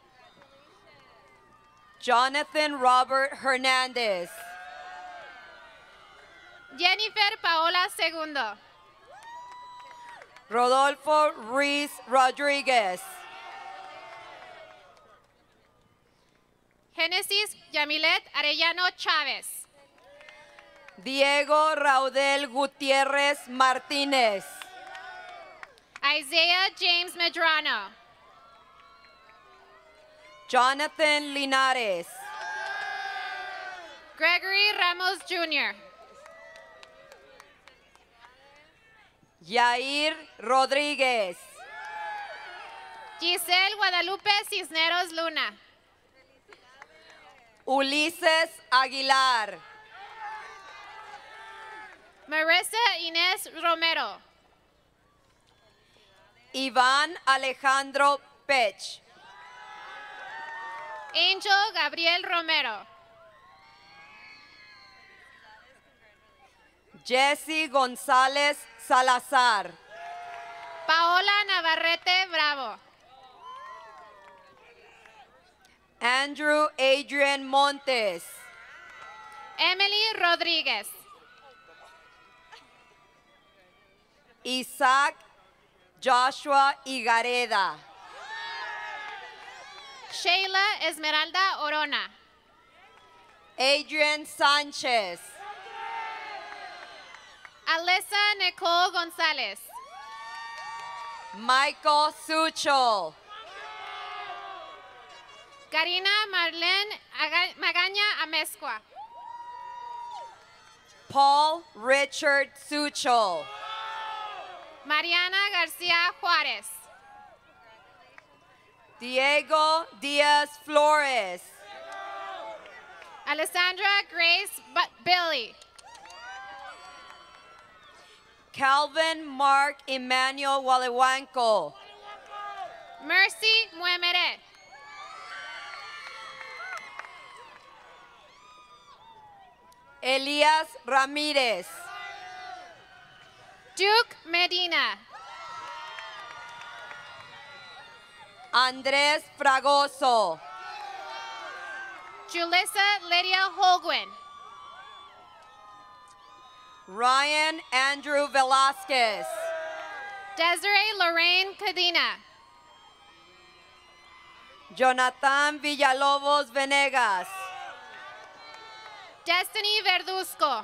Jonathan Robert Hernandez. Jennifer Paola Segundo. Rodolfo Ruiz Rodriguez. Genesis Yamilet Arellano Chávez. Diego Raudel Gutiérrez Martínez. Isaiah James Medrano. Jonathan Linares. Gregory Ramos Jr. Yair Rodríguez. Giselle Guadalupe Cisneros Luna. Ulises Aguilar. Marissa Inés Romero. Iván Alejandro Pech. Angel Gabriel Romero. Jesse González Salazar. Paola Navarrete Bravo. Andrew Adrian Montes. Emily Rodríguez. Isaac Joshua Igareda. Sheila Esmeralda Orona. Adrian Sanchez. Alyssa Nicole González. Michael Suchol. Karina Marlene Magaña Amezcua. Paul Richard Suchol. Mariana García Juárez. Diego Diaz Flores. Alessandra Grace Billy. Calvin Mark Emmanuel Walewanko. Mercy Muemere. Elias Ramirez. Duke Medina. Andrés Fragoso. Julissa Lydia Holguin. Ryan Andrew Velasquez. Desiree Lorraine Cadena. Jonathan Villalobos Venegas. Destiny Verduzco.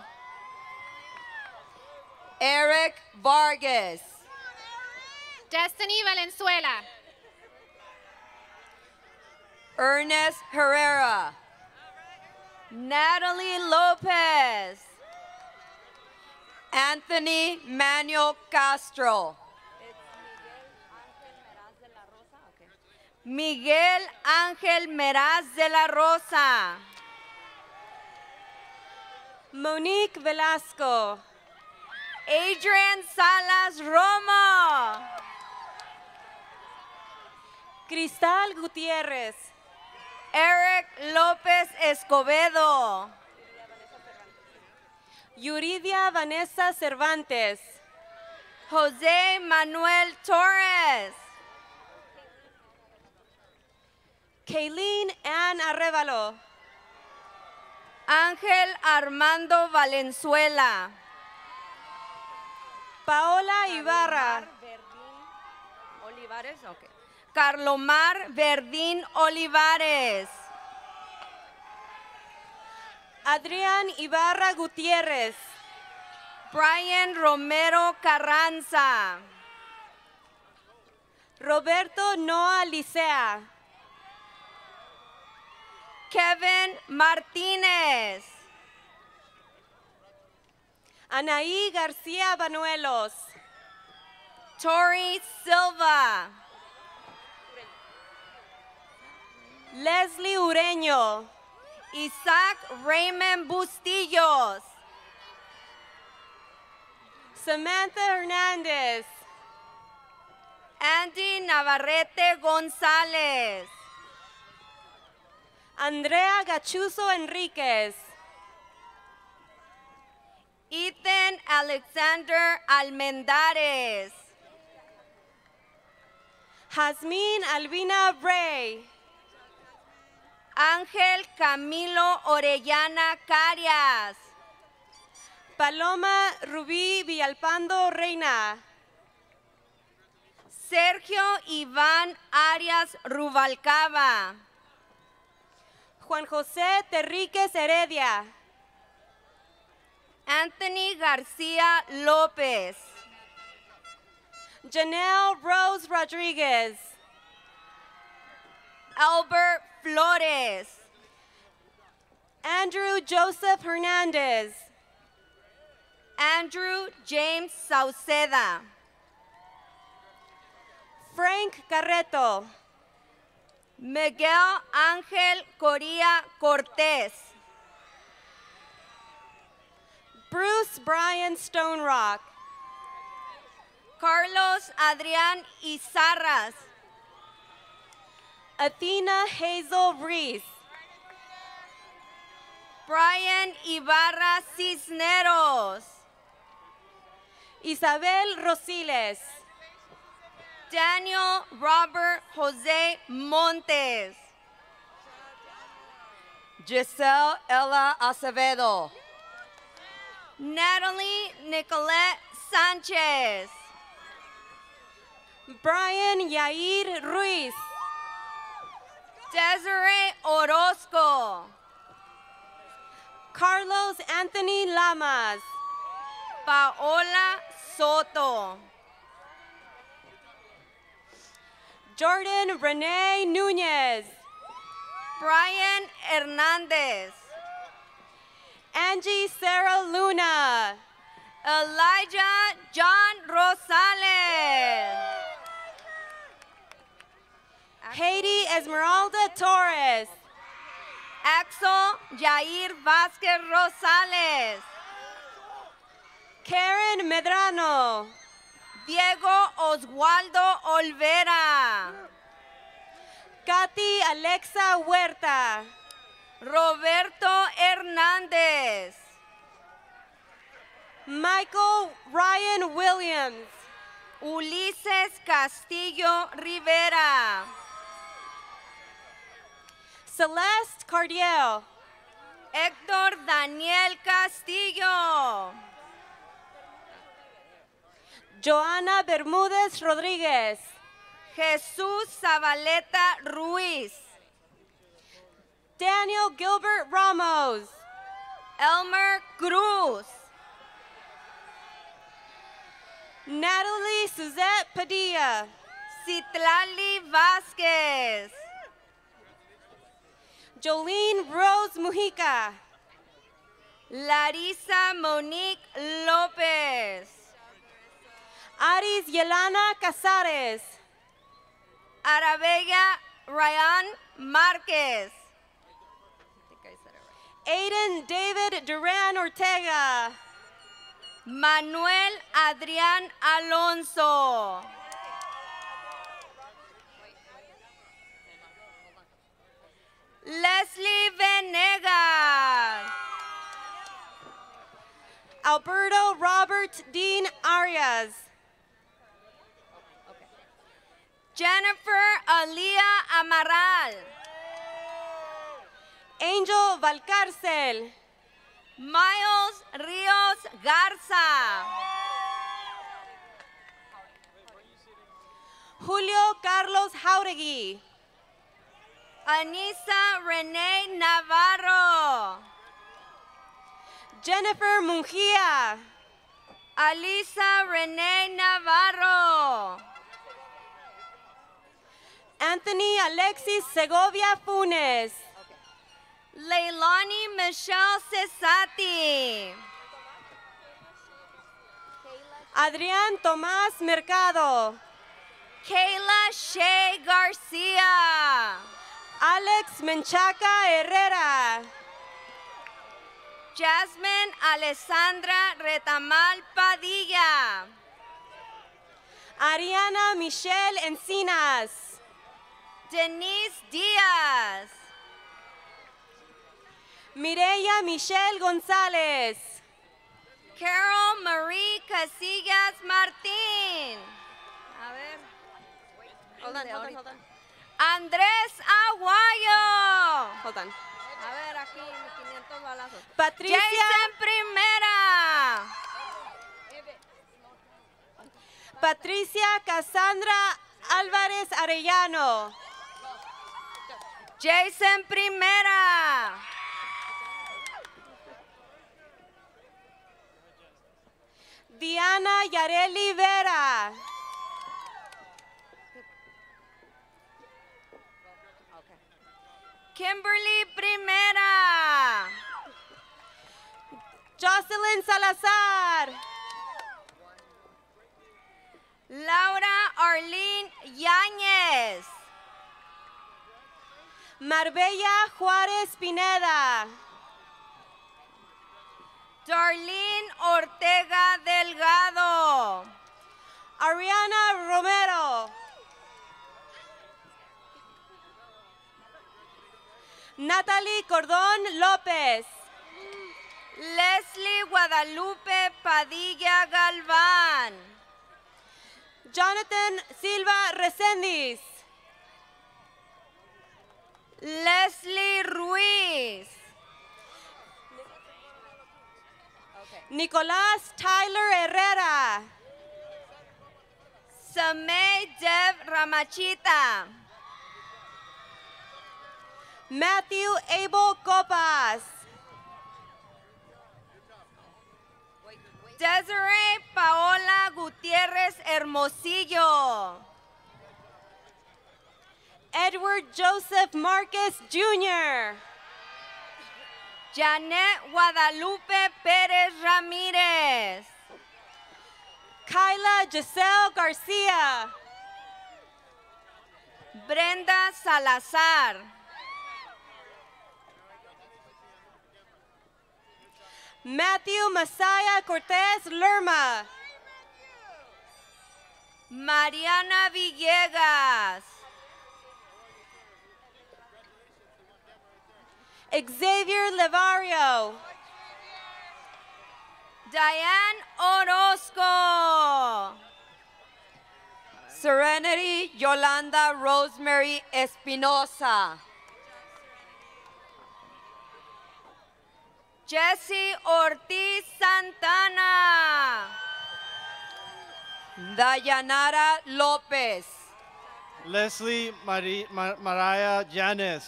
Eric Vargas. Destiny Valenzuela. Ernest Herrera. Natalie Lopez. Anthony Manuel Castro. Miguel Ángel Meraz de la Rosa. Monique Velasco. Adrian Salas Romo. Cristal Gutiérrez. Eric López Escobedo. Yuridia Vanessa Cervantes. José Manuel Torres. Kaylin Ann Arevalo. Ángel Armando Valenzuela. Paola Ibarra. Olivares, ok. Carlomar Verdín Olivares. Adrián Ibarra Gutiérrez. Brian Romero Carranza. Roberto Noah Licea. Kevin Martínez. Anaí García Banuelos. Tori Silva. Leslie Ureño. Isaac Raymond Bustillos. Samantha Hernandez. Andy Navarrete Gonzalez. Andrea Gachuso Enriquez. Ethan Alexander Almendares. Jasmine Albina Bray. Ángel Camilo Orellana Carias. Paloma Rubí Villalpando Reina. Sergio Iván Arias Rubalcaba. Juan José Terríquez Heredia. Anthony García López. Janelle Rose Rodriguez. Albert Flores. Andrew Joseph Hernandez. Andrew James Sauceda. Frank Carreto. Miguel Ángel Coria Cortés. Bruce Brian Stonerock. Carlos Adrián Izarras. Athena Hazel Reese. Brian Ibarra Cisneros. Isabel Rosiles. Daniel Robert Jose Montes. Giselle Ella Acevedo. Natalie Nicolette Sanchez. Brian Yair Ruiz. Desiree Orozco. Carlos Anthony Lamas. Paola Soto. Jordan Renee Nunez. Brian Hernandez. Angie Sarah Luna. Elijah John Rosales. Haiti Esmeralda Torres. Axel Jair Vázquez Rosales. Karen Medrano. Diego Oswaldo Olvera. Katy Alexa Huerta. Roberto Hernández. Michael Ryan Williams. Ulises Castillo Rivera. Celeste Cardiel. Héctor Daniel Castillo. Joana Bermúdez Rodríguez. Jesús Zabaleta Ruiz. Daniel Gilbert Ramos. Elmer Cruz. Natalie Suzette Padilla. Citlali Vázquez. Jolene Rose Mujica. Larisa Monique López. Aris Yelana Casares. Arabella Ryan Márquez. Aiden David Duran Ortega. Manuel Adrián Alonso. Leslie Venegas. Alberto Robert Dean Arias. Jennifer Alia Amaral. Angel Valcárcel. Miles Ríos Garza. Julio Carlos Jauregui. Anissa Renee Navarro. Jennifer Mungia. Alisa Renee Navarro. Anthony Alexis Segovia Funes. Leilani Michelle Cesati. Adrián Tomás Mercado. Kayla Shea Garcia. Alex Menchaca Herrera. Jasmine Alessandra Retamal Padilla. Ariana Michelle Encinas. Denise Diaz. Mireya Michelle Gonzalez. Carol Marie Casillas Martín. A ver. Hold on. Andrés Aguayo. Hold on. A ver, aquí 500 balazos. Patricia. Jason Primera. Patricia Cassandra Álvarez Arellano. Jason Primera. Diana Yareli Vera. Kimberly Primera. Jocelyn Salazar. Laura Arlene Yáñez. Marbella Juárez Pineda. Darlene Ortega Delgado. Ariana Romero. Natalie Cordón López. Leslie Guadalupe Padilla Galván. Jonathan Silva Reséndiz. Leslie Ruiz. Nicolás Tyler Herrera. Samay Dev Ramachita. Matthew Abel Copas. Desiree Paola Gutiérrez Hermosillo. Edward Joseph Marquez Jr. Janet Guadalupe Pérez Ramírez. Kyla Giselle Garcia. Brenda Salazar. Matthew Messiah Cortez Lerma. Mariana Villegas. Xavier Levario. Diane Orozco. Serenity Yolanda Rosemary Espinosa. Jesse Ortiz Santana. Dayanara Lopez. Leslie Mariah Janes.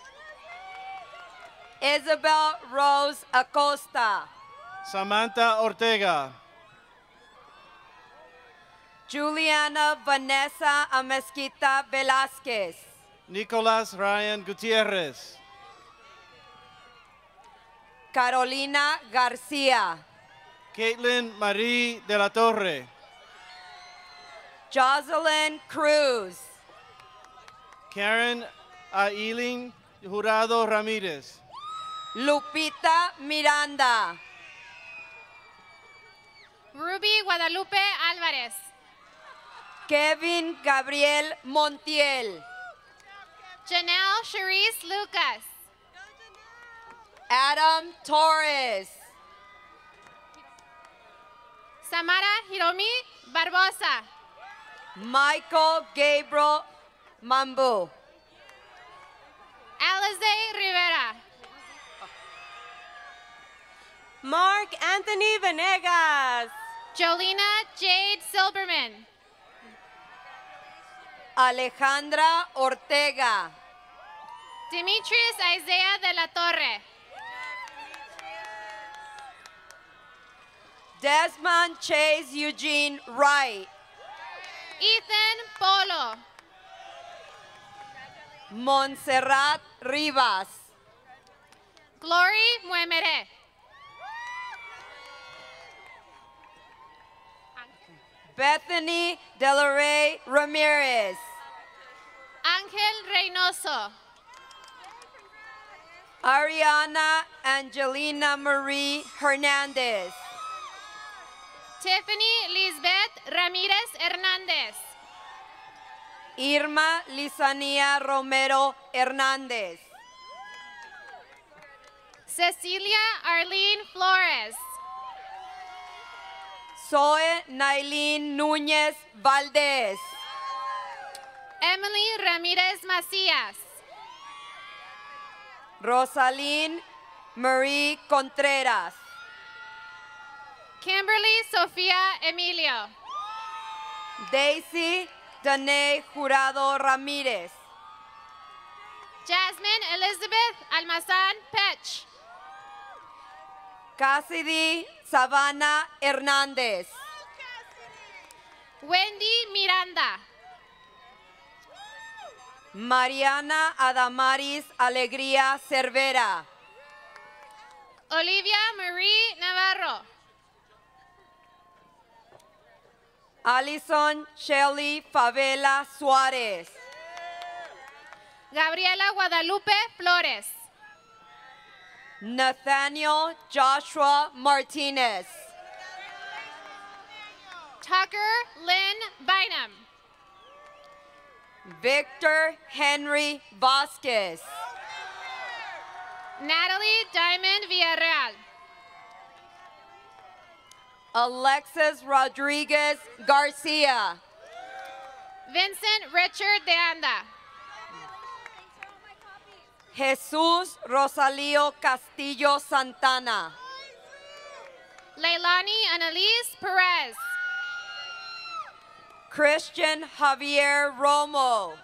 Isabel Rose Acosta. Samantha Ortega. Juliana Vanessa Amezquita Velázquez. Nicolas Ryan Gutierrez. Carolina Garcia. Caitlin Marie de la Torre. Jocelyn Cruz. Karen Aileen Jurado Ramirez. Lupita Miranda. Ruby Guadalupe Álvarez. Kevin Gabriel Montiel. Janelle Cherise Lucas. Adam Torres. Samara Hiromi Barbosa. Michael Gabriel Mambu. Alize Rivera. Mark Anthony Venegas. Jolina Jade Silberman. Alejandra Ortega. Demetrius Isaiah de la Torre. Desmond Chase Eugene Wright. Ethan Polo. Montserrat Rivas. Glory Muemere. Bethany Delarey Ramirez. Ángel Reynoso. Ariana Angelina Marie Hernandez. Tiffany Lisbeth Ramirez Hernandez. Irma Lizania Romero Hernandez. Cecilia Arlene Flores. Zoe Nailin Núñez Valdez. Emily Ramirez Macías. Rosalyn Marie Contreras. Kimberly Sofía Emilio. Daisy Danae Jurado Ramírez. Jasmine Elizabeth Almazán Pech. Cassidy Savannah Hernández. Wendy Miranda. Mariana Adamaris Alegría Cervera. Olivia Marie Navarro. Alison Shelly Favela Suárez. Gabriela Guadalupe Flores. Nathaniel Joshua Martinez. Tucker Lynn Bynum. Victor Henry Vasquez. Natalie Diamond Villarreal. Alexis Rodriguez Garcia. Vincent Richard de Anda. Jesús Rosalío Castillo Santana. Leilani Annalise Perez. Christian Javier Romo.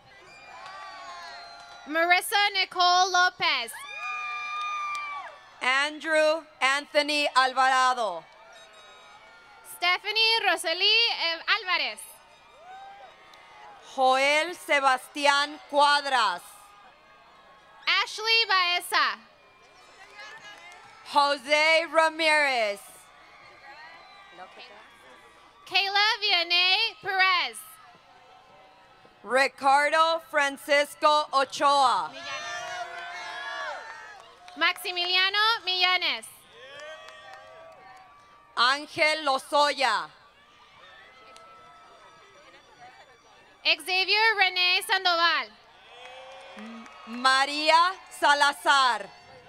Marissa Nicole Lopez. Andrew Anthony Alvarado. Stephanie Rosalie Alvarez. Joel Sebastián Cuadras. Ashley Baeza. Jose Ramirez. Kayla Vianney Perez. Ricardo Francisco Ochoa. Maximiliano Millanes. Ángel Lozoya. Xavier Rene Sandoval. María Salazar.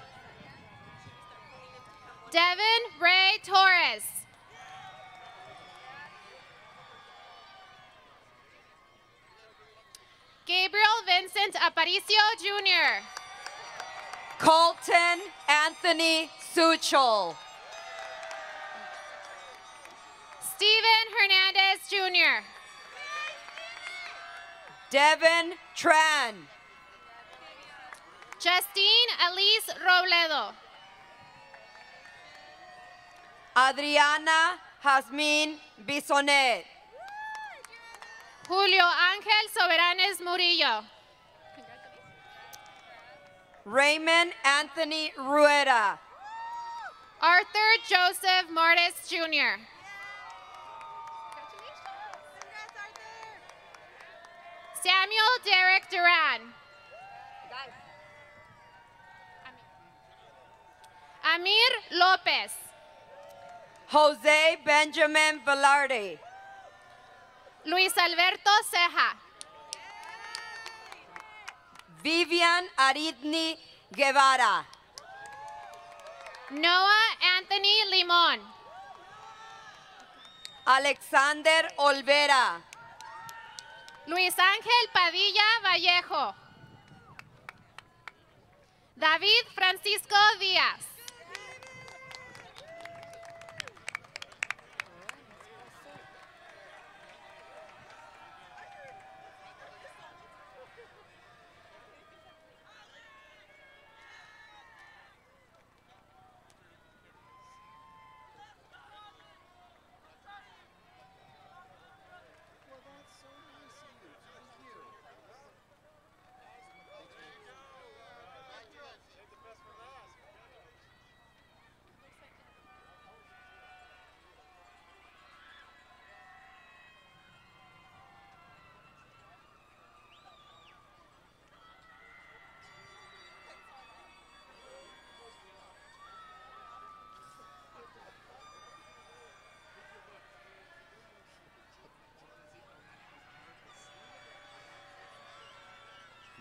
Devin Ray Torres. Gabriel Vincent Aparicio Jr. Colton Anthony Suchol. Steven Hernandez Jr. Devin Tran. Justine Elise Robledo. Adriana Jazmín Bisonet. Julio Ángel Soberanes Murillo. Raymond Anthony Rueda. Arthur Joseph Martis Jr. Samuel Derek Duran. Amir Lopez. Jose Benjamin Velarde. Luis Alberto Ceja. Vivian Aridni Guevara. Noah Anthony Limon. Alexander Olvera. Luis Ángel Padilla Vallejo. David Francisco Díaz.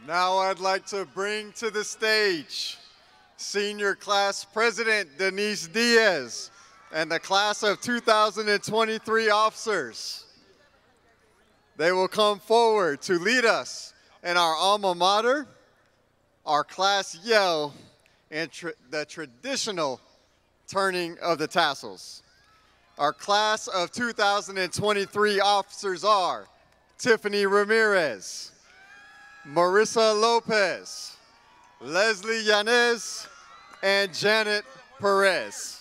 Now I'd like to bring to the stage Senior Class President Denise Diaz and the Class of 2023 officers. They will come forward to lead us in our alma mater, our class yell, and the traditional turning of the tassels. Our Class of 2023 officers are Tiffany Ramirez, Marissa Lopez, Leslie Yanez, and Janet Perez.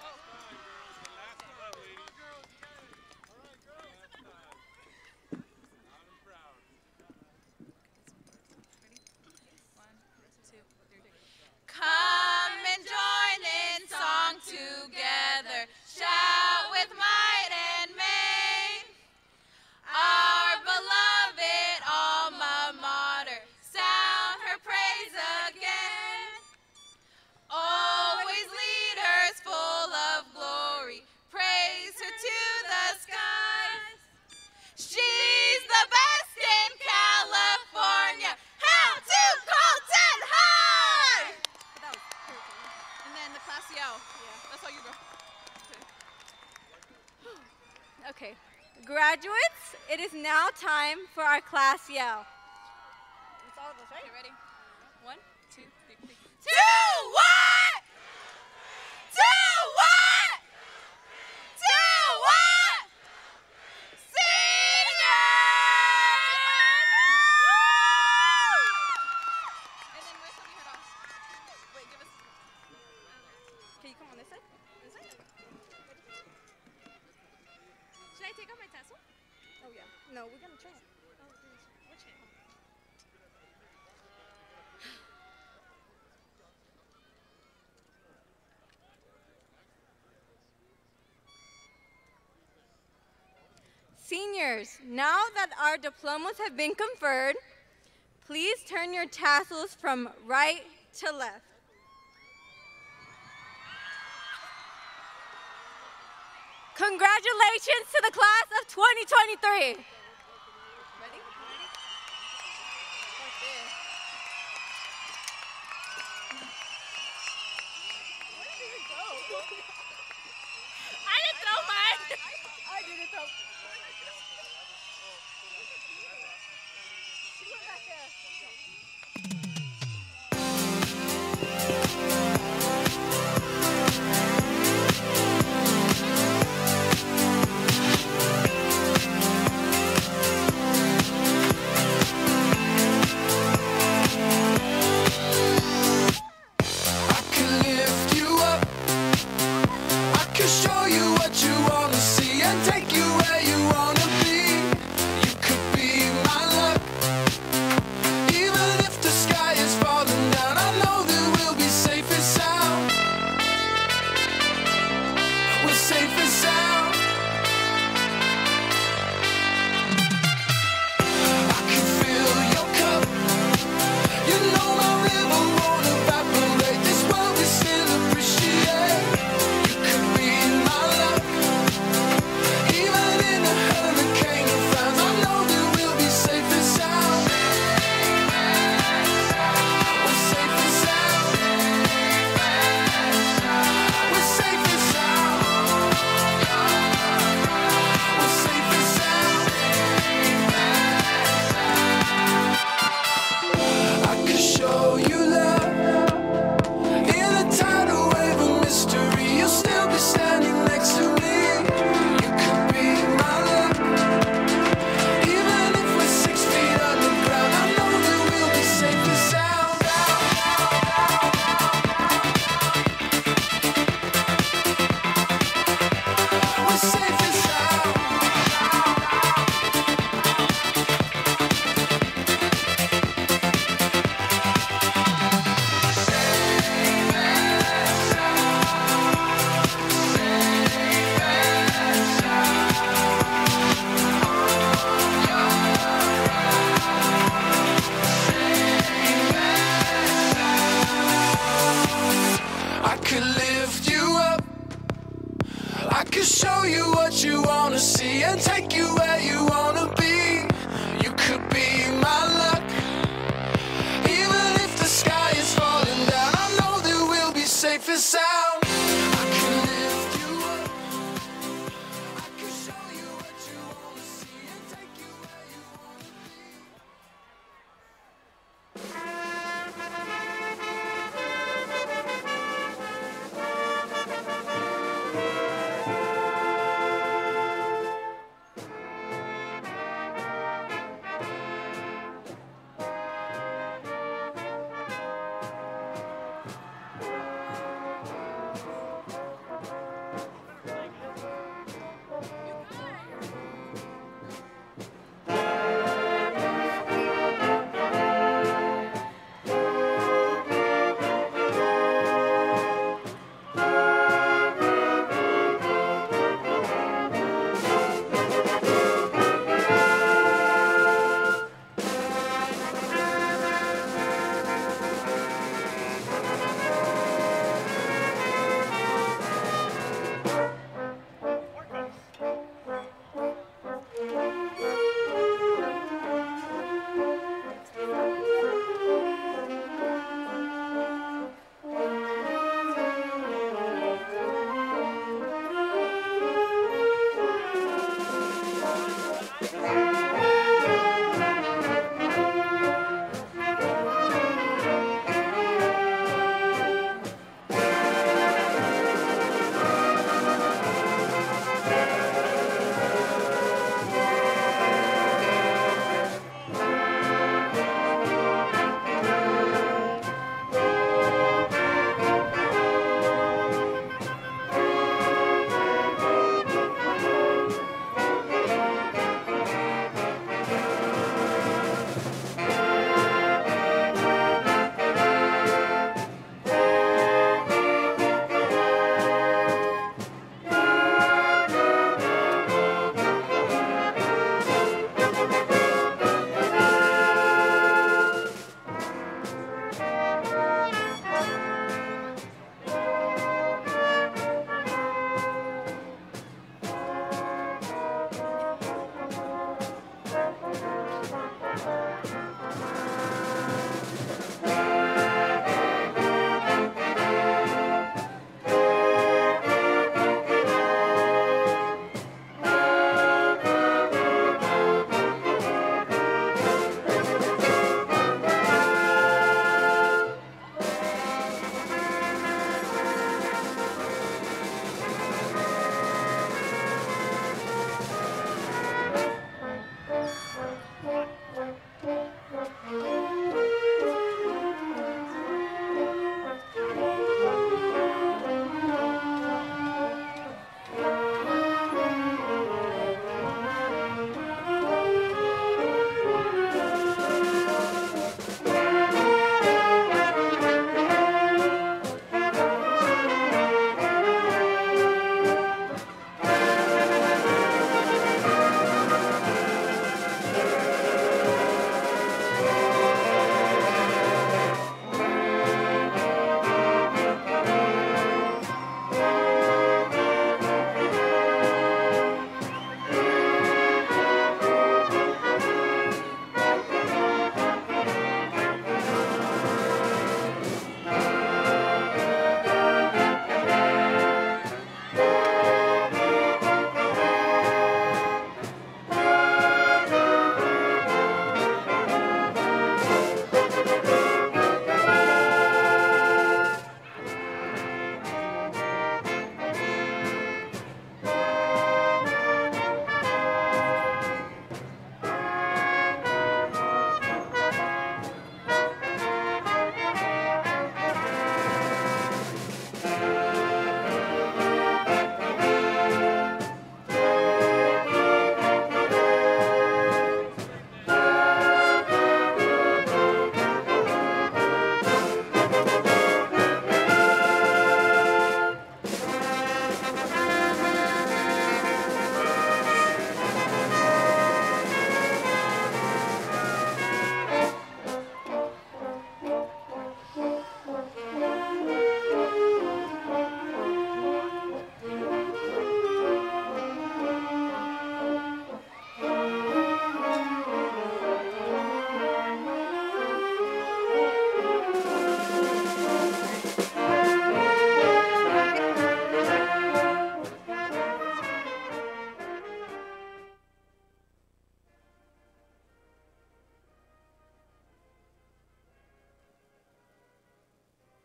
Come and join in song together, shout with might and main. Our beloved alma mater, sound her praise again. Always leaders full of glory, praise her to the skies. She's the best in California, hail to Colton High! And then the class yell. Yeah, that's how you go. Okay. Graduates, it is now time for our class yell. It's all of us, right? Okay, ready? 1, 2, 3, 3. To what? To what? To what? Seniors! And then where's somebody head off? Wait, give us. Can you come on this side? This side? Should I take off my tassel? Oh, yeah. No, we're going to try it. Which hand? Seniors, now that our diplomas have been conferred, please turn your tassels from right to left. Congratulations to the class of 2023. Ready? I didn't throw mine. I didn't throw. She went back there. could show you what you wanna see and take you where you wanna be. You could be my luck.